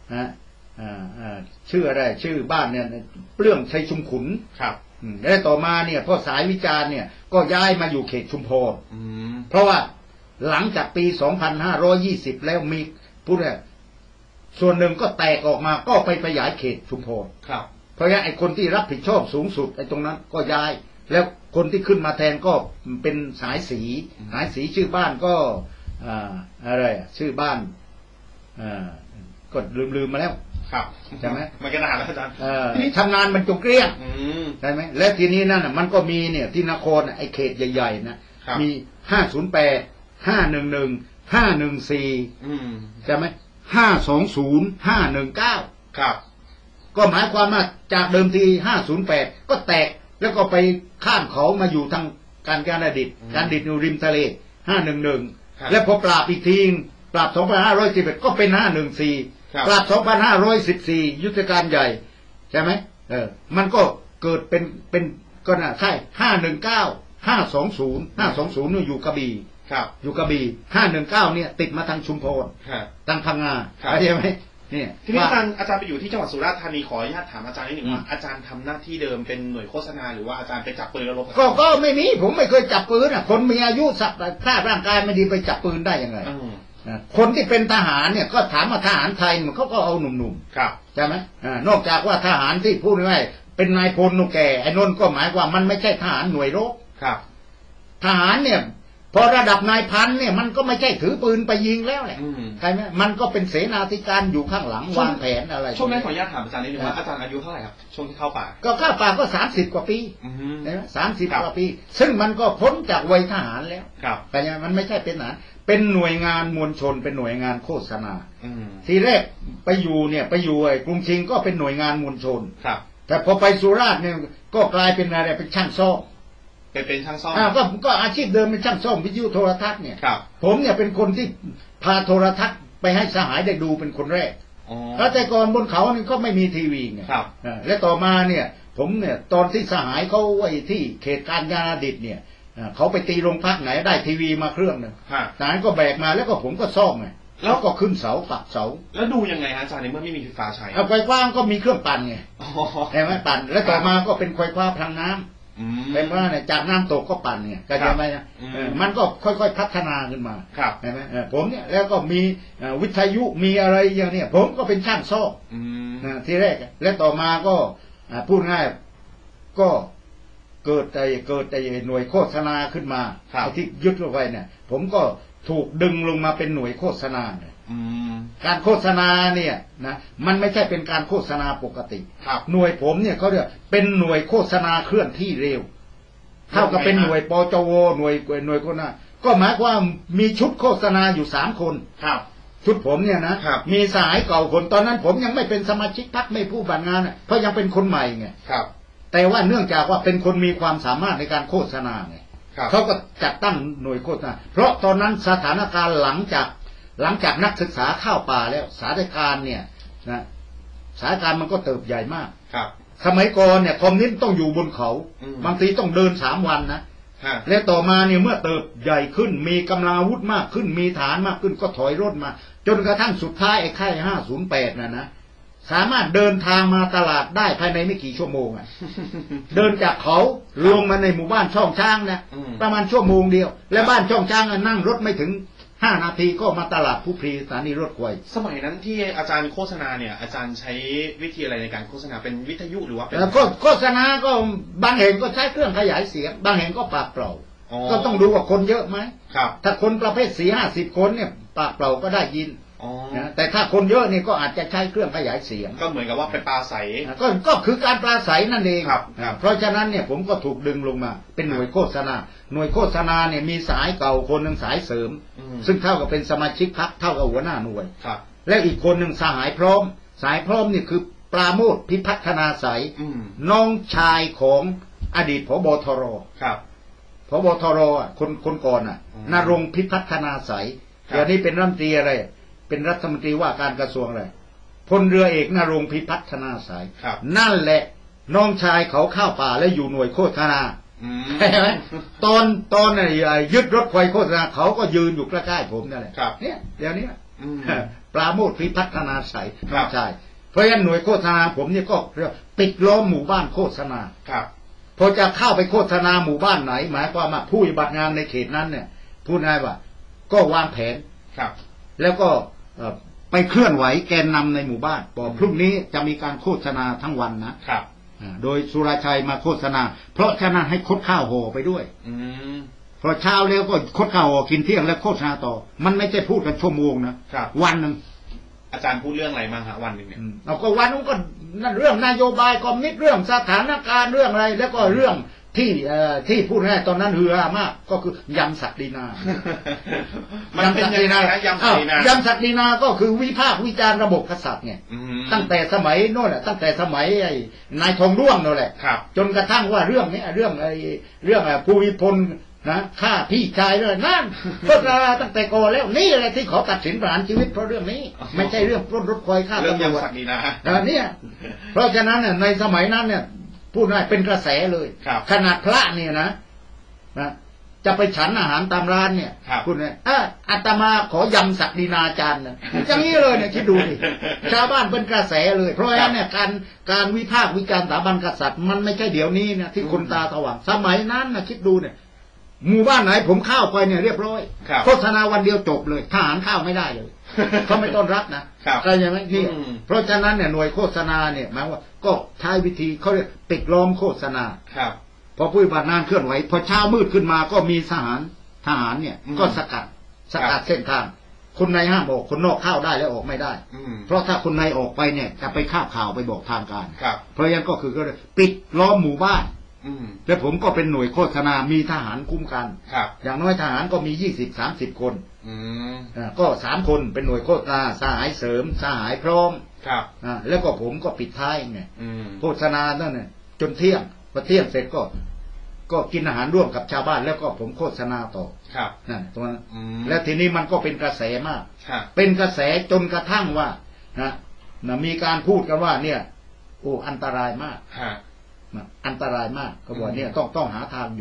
ชื่ออะไรชื่อบ้านเนี่ยเปลื้องชัยชุมขุนและต่อมาเนี่ยพอสายวิจารณ์เนี่ยก็ย้ายมาอยู่เขตชุมพรเพราะว่าหลังจากปี2520แล้วมีพูดเนี่ยส่วนหนึ่งก็แตกออกมาก็ไปขยายเขตชุมพรเพราะงั้นไอ้คนที่รับผิดชอบสูงสุดไอ้ตรงนั้นก็ย้ายแล้วคนที่ขึ้นมาแทนก็เป็นสายสีชื่อบ้านก็อะไรชื่อบ้านก็ลืมมาแล้วใช่ไหมมันก็นานแล้วอาจารย์ที่ทำงานมันจงเกลี้ยงใช่ไหมและทีนี้นั่นมันก็มีเนี่ยที่นครไอ้เขตใหญ่ๆนะมี508 511 514ใช่ไหม520 519ก็หมายความว่าจากเดิมที508ก็แตกแล้วก็ไปข้ามเขามาอยู่ทางการดิตอยู่ริมทะเล511แล้วพอปราบอีกทีปราบ2511ก็เป็น514ปราบ2514ยุทธการใหญ่ใช่ไหมมันก็เกิดเป็นก็น่ะใช่519 520นี่อยู่กระบี่อยู่กระบี่519เนี่ยติดมาทางชุมพรทางพังงาเข้าใจไหมเนี่ยทีนี้อาจารย์ไปอยู่ที่จังหวัดสุราษฎร์ธานีขออนุญาตถามอาจารย์นิดหนึ่งว่าอาจารย์ทำหน้าที่เดิมเป็นหน่วยโฆษณาหรือว่าอาจารย์ไปจับปืนแล้วรบก็ไม่มีผมไม่เคยจับปืนอ่ะคนมีอายุสักถ้าร่างกายไม่ดีไปจับปืนได้ยังไงคนที่เป็นทหารเนี่ยก็ถามว่าทหารไทยมันเขาก็เอาหนุ่มๆใช่ไหมนอกจากว่าทหารที่พูดง่ายเป็นนายพลนุ่แก่ไอ้นนก็หมายว่ามันไม่ใช่ทหารหน่วยรบทหารเนี่ยพอระดับนายพันเนี่ยมันก็ไม่ใช่ถือปืนไปยิงแล้วแหละใช่ไหมมันก็เป็นเสนาธิการอยู่ข้างหลังวางแผนอะไรช่วงนั้นขออนุญาตถามอาจารย์นิดนึงว่าอาจารย์อายุเท่าไหร่ครับช่วงที่เข้าป่าก็เข้าป่าก็30 กว่าปีนะ30 กว่าปีซึ่งมันก็พ้นจากวัยทหารแล้วแต่ยังมันไม่ใช่เป็นทหารเป็นหน่วยงานมวลชนเป็นหน่วยงานโฆษณาทีแรกไปอยู่ไอ้กรุงชิงก็เป็นหน่วยงานมวลชนแต่พอไปสุราษฎร์เนี่ยก็กลายเป็นอะไรเป็นช่างซ่อมเป็นช่างซ่อมก็อาชีพเดิมเป็นช่างซ่อมวิทยุโทรทัศน์เนี่ยผมเนี่ยเป็นคนที่พาโทรทัศน์ไปให้สหายได้ดูเป็นคนแรกแล้วแต่ก่อนบนเขานี่ก็ไม่มีทีวีไงและต่อมาเนี่ยผมเนี่ยตอนที่สหายเขาไอ้ที่เขตการยาดิตเนี่ยเขาไปตีโรงพักไหนได้ทีวีมาเครื่องนึงสหายก็แบกมาแล้วก็ผมก็ซ่อมไงแล้วก็ขึ้นเสาปักเสาแล้วดูยังไงอาจารย์ในเมื่อไม่มีไฟฟ้าใช้ไฟฟ้าก็มีเครื่องปั่นไงใช่ไหมปั่นแล้วต่อมาก็เป็นไฟฟ้าพลังน้ำเป็นว่าเนี่ยจากน้ำตกก็ปั่นเนี่ยก็จะไหมนะมันก็ค่อยๆพัฒนาขึ้นมาเห็นไหมผมเนี่ยแล้วก็มีวิทยุมีอะไรอย่างเนี้ยผมก็เป็นช่างซ่อมทีแรกและต่อมาก็พูดง่ายก็เกิดหน่วยโฆษณาขึ้นมาที่ยึดลงไปเนี่ยผมก็ถูกดึงลงมาเป็นหน่วยโฆษณาเนี่ยการโฆษณาเนี่ยนะมันไม่ใช่เป็นการโฆษณาปกติหน่วยผมเนี่ยเขาเรียกเป็นหน่วยโฆษณาเคลื่อนที่เร็วเท่ากับเป็นหน่วยปจวหน่วยโฆษณาก็หมายความมีชุดโฆษณาอยู่3 คนชุดผมเนี่ยนะมีสหายเก่าคนตอนนั้นผมยังไม่เป็นสมาชิกพรรคไม่ผู้บัตรงานเพราะยังเป็นคนใหม่ไงแต่ว่าเนื่องจากว่าเป็นคนมีความสามารถในการโฆษณาไงเขาก็จัดตั้งหน่วยโฆษณาเพราะตอนนั้นสถานการณ์หลังจากนักศึกษาเข้าป่าแล้วสถานการณ์เนี่ยนะสถานการณ์มันก็เติบใหญ่มากสมัยก่อนเนี่ยคอมมิวนิสต์ต้องอยู่บนเขาบางทีต้องเดิน3 วันนะและต่อมาเนี่ยเมื่อเติบใหญ่ขึ้นมีกำลังอาวุธมากขึ้นมีฐานมากขึ้นก็ถอยร่นมาจนกระทั่งสุดท้ายไอ้ค่าย508นะสามารถเดินทางมาตลาดได้ภายในไม่กี่ชั่วโมงเดินจากเขาลงมาในหมู่บ้านช่องช้างนะประมาณชั่วโมงเดียวและบ้านช่องช้างนั่งรถไม่ถึง5 นาทีก็มาตลาดผู้พรีสถานีรถไฟสมัยนั้นที่อาจารย์โฆษณาเนี่ยอาจารย์ใช้วิธีอะไรในการโฆษณาเป็นวิทยุหรือว่าเป็นโฆษณาก็บางแห่งก็ใช้เครื่องขยายเสียงบางแห่งก็ปากเปล่าก็ต้องดูว่าคนเยอะไหมถ้าคนประเภท40-50 คนเนี่ยปากเปล่าก็ได้ยินแต่ถ้าคนเยอะนี่ก็อาจจะใช้เครื่องขยายเสียงก็เหมือนกับว่าเป็นปลาใสก็คือการปลาใสนั่นเองเพราะฉะนั้นเนี่ยผมก็ถูกดึงลงมาเป็นหน่วยโฆษณาหน่วยโฆษณาเนี่ยมีสายเก่าคนหนึ่งสายเสริมซึ่งเท่ากับเป็นสมาชิกพรรคเท่ากับหัวหน้าหน่วยและอีกคนหนึ่งสหายพร้อมสายพร้อมนี่คือปราโมทย์พิพัฒนาสายน้องชายของอดีตผบ.ทร.ผบ.ทร.คนก่อนนรงค์พิพัฒนาสายเดี๋ยวนี้เป็นรัฐมนตรีอะไรเป็นรัฐมนตรีว่าการกระทรวงอะไรพลเรือเอกนรงค์พิพัฒนาสายนั่นแหละน้องชายเขาเข้าป่าและอยู่หน่วยโฆษณาใช่ไหมตอนยึดรถไฟโฆษณาเขาก็ยืนอยู่ใกล้ๆผมนั่นแหละเนี่ยเดี๋ยวนี้ปราโมทย์พิพัฒนาสายน้องชายเพราะฉะนั้นหน่วยโฆษณาผมเนี่ยก็ปิดล้อมหมู่บ้านโฆษณาพอจะเข้าไปโฆษณาหมู่บ้านไหนหมายความว่าผู้ปฏิบัติงานในเขตนั้นเนี่ยพูดง่ายว่าก็วางแผนแล้วก็ไปเคลื่อนไหวแกนนำในหมู่บ้านบอกพรุ่งนี้จะมีการโฆษณาทั้งวันนะครับโดยสุรชัยมาโฆษณาเพราะฉะนั้นให้คดข้าวห่อไปด้วยพอเช้าแล้วก็คดข้าวห่อกินเที่ยงแล้วโฆษณาต่อมันไม่ใช่พูดกันชั่วโมงนะวันหนึ่งอาจารย์พูดเรื่องอะไรมาฮะวันหนึ่งเนี่ยเราก็วันนึงก็นั่นเรื่องนโยบายคอมมิวนิสต์เรื่องสถานการณ์เรื่องอะไรแล้วก็เรื่องที่พูดง่ายตอนนั้นฮือฮามากก็คือยำศักดินายำศักดินายำศักดินาก็คือวิพากษ์วิจารณ์ระบบกษัตริย์ไงตั้งแต่สมัยโน่นแหละตั้งแต่สมัยนายทองร่วงนั่นแหละจนกระทั่งว่าเรื่องนี้เรื่องภูมิพลนะฆ่าพี่ชายเลยนั่นก็ตั้งแต่ก่อนแล้วนี่อะไรที่เขาตัดสินประหารชีวิตเพราะเรื่องนี้ไม่ใช่เรื่องปล้นรถไฟฆ่าตำรวจเนี่ยเพราะฉะนั้นในสมัยนั้นเนี่ยพูดง่ายเป็นกระแสเลยขนาดพระเนี่ยนะจะไปฉันอาหารตามร้านเนี่ยพูดง่ายอาตมาขอยำศักดินาจารย์นะอย่างนี้เลยเนี่ยคิดดูดิชาวบ้านเป็นกระแสเลยเพราะฉะนั้นเนี่ยการวิพากษ์วิจารณ์สถาบันกษัตริย์มันไม่ใช่เดี๋ยวนี้นะที่คนตาสว่างสมัยนั้นนะคิดดูเนี่ยหมู่บ้านไหนผมเข้าไปเนี่ยเรียบร้อยโฆษณาวันเดียวจบเลยทหารเข้าไม่ได้เลยเขาไม่ต้อนรับนะเข้าใจไหมนี่เพราะฉะนั้นเนี่ยหน่วยโฆษณาเนี่ยหมายว่าก็ใช้วิธีเขาเรียกปิดล้อมโฆษณาพอผู้ปฏิบัติงานเคลื่อนไหวพอเช้ามืดขึ้นมาก็มีทหารเนี่ยก็สกัดเส้นทางคนในห้ามออกคนนอกเข้าได้แล้วออกไม่ได้เพราะถ้าคนในออกไปเนี่ยจะไปข่าวไปบอกทางการเพราะฉะนั้นก็คือก็ปิดล้อมหมู่บ้านแล้วผมก็เป็นหน่วยโฆษณามีทหารคุ้มกันอย่างน้อยทหารก็มี20-30 คนก็3 คนเป็นหน่วยโฆษณาสหายเสริมสหายพร้อมแล้วก็ผมก็ปิดท้ายไงโฆษณานั่นเนี่ยจนเที่ยงพอเที่ยงเสร็จก็กินอาหารร่วมกับชาวบ้านแล้วก็ผมโฆษณาต่อนั่นตรงนั้นแล้วทีนี้มันก็เป็นกระแสมากเป็นกระแสจนกระทั่งว่ามีการพูดกันว่าเนี่ยโอ้อันตรายมากอันตรายมากเขาบอกเนี่ยต้องหาทางอยู่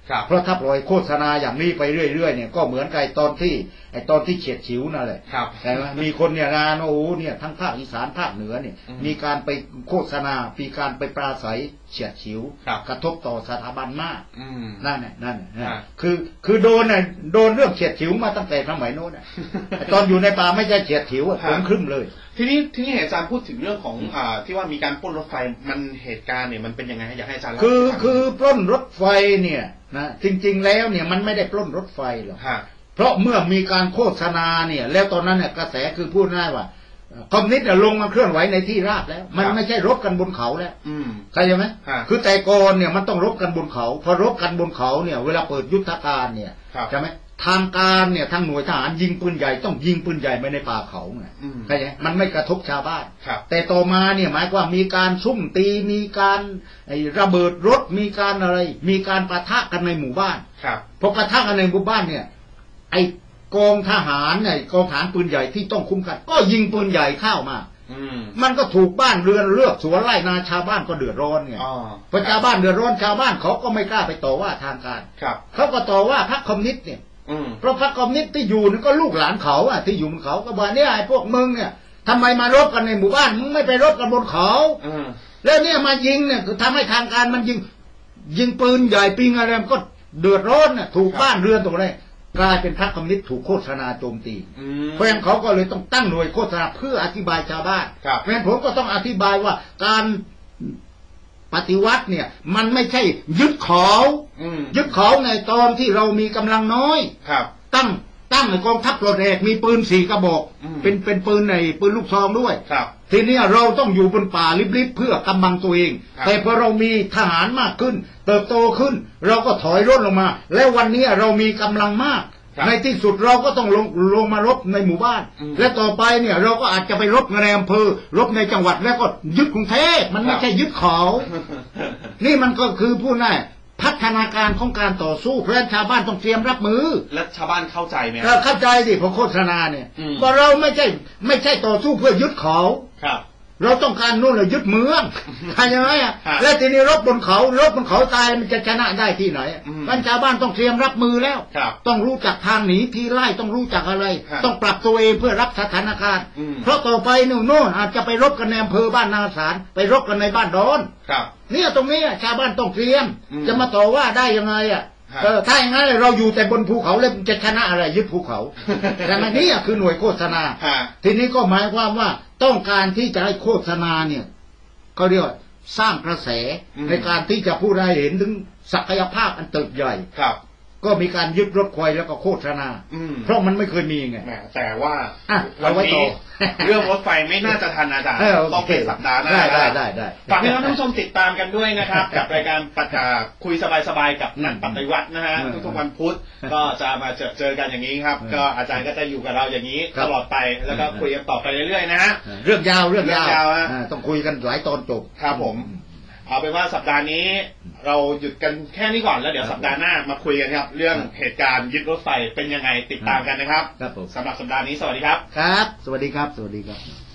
ครับเพราะถ้าปล่อยโฆษณาอย่างนี้ไปเรื่อยๆเนี่ยก็เหมือนกับตอนที่เฉียดฉิวนั่นแหละครับใช่ไหมมีคนเนี่ยงานโอ้โหเนี่ยทั้งภาคอีสานภาคเหนือเนี่ยอืมมีการไปโฆษณามีการไปปราศัยเฉียดฉิวครับกระทบต่อสถาบันมากอืมนั่นน่ะอ่าคือโดนเรื่องเฉียดฉิวมาตั้งแต่สมัยโน้นน่ะ ตอนอยู่ในป่าไม่ใช่เฉียดฉิวอะผมครึ่มเลยทีนี้อาจารย์พูดถึงเรื่องของที่ว่ามีการปล้นรถไฟมันเหตุการณ์เนี่ยมันเป็นยังไงอยากให้อาจารย์เล่าให้ฟังคือปล้นรถไฟเนี่ยนะจริงๆแล้วเนี่ยมันไม่ได้ปล้นรถไฟหรอกฮะเพราะเมื่อมีการโฆษณาเนี่ยแล้วตอนนั้นเนี่ยกระแสคือพูดง่ายว่าคอมมิวนิสต์ลงมาเคลื่อนไหวในที่ราบแล้ว มันไม่ใช่รบกันบนเขาแล้วอืมเข้าใจไหมฮะคือแต่ก่อนเนี่ยมันต้องรบกันบนเขาพอรบกันบนเขาเนี่ยเวลาเปิดยุทธการเนี่ยครับใช่ไหมทางการเนี่ยทางหน่วยทหารยิงปืนใหญ่ต้องยิงปืนใหญ่ไปในป่าเขาไงอืมเข้าใจไหมมันไม่กระทบชาวบ้านครับแต่ต่อมาเนี่ยหมายความมีการซุ่มตีมีการระเบิดรถมีการอะไร มีการปะทะกันในหมู่บ้านครับพอปะทะกันในหมู่บ้านเนี่ยไอกองทหารเนี่ยกองทหารปืนใหญ่ที่ต้องคุ้มกันก็ยิงปืนใหญ่เข้ามาอืมมันก็ถูกบ้านเรือนเลือกสวนไร่นาชาวบ้านก็เดือดร้อนไงอ๋อพอชาวบ้านเดือดร้อนชาวบ้านเขาก็ไม่กล้าไปต่อว่าทางการครับเขาก็ต่อว่าพรรคคอมมิวนิสต์เนี่ยอืมเพราะพรรคคอมมิวนิสต์ที่อยู่นี่ก็ลูกหลานเขาอะที่อยู่บนเขาก็บอกเนี่ยไอ้พวกมึงเนี่ยทำไมมารบกันในหมู่บ้านมึงไม่ไปรบกันบนเขาอืมแล้วเนี่ยมายิงเนี่ยคือทำให้ทางการมันยิงปืนใหญ่ปิงอะไรมันก็เดือดร้อนน่ะถูกบ้านเรือนตรงนี้กลายเป็นพรรคคอมมิวนิสต์ถูกโฆษณาโจมตีอืมเพราะฉะนั้นเขาก็เลยต้องตั้งหน่วยโฆษณาเพื่ออธิบายชาวบ้านครับเพราะฉะนั้นผมก็ต้องอธิบายว่าการปฏิวัติเนี่ยมันไม่ใช่ยึดเขาอืมยึดเขาในตอนที่เรามีกำลังน้อยครับตั้งในกองทัพปลดแอกมีปืน4 กระบอกอืมเป็นปืนในปืนลูกซองด้วยครับทีนี้เราต้องอยู่บนป่าลิบๆเพื่อกำบังตัวเองครับแต่พอเรามีทหารมากขึ้น เติบโตขึ้น เราก็ถอยร่นลงมา แล้ววันนี้เรามีกำลังมากครับในที่สุดเราก็ต้องลงมารบในหมู่บ้านอืมและต่อไปเนี่ยเราก็อาจจะไปรบในอำเภอรบในจังหวัดแล้วก็ยึดกรุงเทพมันไม่ใช่ยึดเขา นี่มันก็คือพูดง่ายพัฒนาการของการต่อสู้เพราะฉะนั้นชาวบ้านต้องเตรียมรับมือแล้วชาวบ้านเข้าใจไหมก็เข้าใจดิพอโฆษณาเนี่ยอืมว่าเราไม่ใช่ต่อสู้เพื่อยึดเขาครับเราต้องการนู่นเลยยึดเมืองเข้าใจไหมอ่ะฮะแล้วทีนี้รบบนเขาตายมันจะชนะได้ที่ไหนอืมมันชาวบ้านต้องเตรียมรับมือแล้วครับต้องรู้จักทางหนีทีไล่ต้องรู้จักอะไรฮะต้องปรับตัวเองเพื่อรับสถานการณ์อืมเพราะต่อไปโน่นอาจจะไปรบกันในอำเภอบ้านนาสารไปรบกันในบ้านดอนครับเนี่ยตรงนี้ชาวบ้านต้องเตรียมอืมจะมาต่อว่าได้ยังไงอ่ะฮะถ้าอย่างนั้นเราอยู่แต่บนภูเขาแล้วจะชนะอะไรยึดภูเขาแต่อันนี้คือหน่วยโฆษณาฮะทีนี้ก็หมายความว่าต้องการที่จะให้โฆษณาเนี่ยเขาเรียกว่าสร้างกระแสอืมในการที่จะผู้ใดเห็นถึงศักยภาพอันเติบใหญ่ครับก็มีการยึดรถไฟแล้วก็โฆษณาอืมเพราะมันไม่เคยมีไงแหมแต่ว่าอ่ะวันเอาไว้ต่นี้อเรื่องรถไฟไม่น่าจะทันอาจารย์โอเคต้องเป็นสัปดาห์หน้าได้ฝากให้ท่านผู้ชมติดตามกันด้วยนะครับ กับรายการคุยสบายๆกับนักปฏิวัตินะฮะอืมทุกๆวันพุธก็จะมาเจอกันอย่างนี้ครับอืมก็อาจารย์ก็จะอยู่กับเราอย่างนี้ครับตลอดไปแล้วก็คุยกันต่อไปเรื่อยๆนะฮะเรื่องยาวเรื่องยาวฮะต้องคุยกันหลายตอนจบครับผม เอาเป็นว่าสัปดาห์นี้เราหยุดกันแค่นี้ก่อนแล้วเดี๋ยวสัปดาห์หน้ามาคุยกันครับ เรื่องเหตุการณ์ยึดรถไฟเป็นยังไงติดตามกันนะครับครับผมสำหรับสัปดาห์นี้สวัสดีครับครับ สวัสดีครับ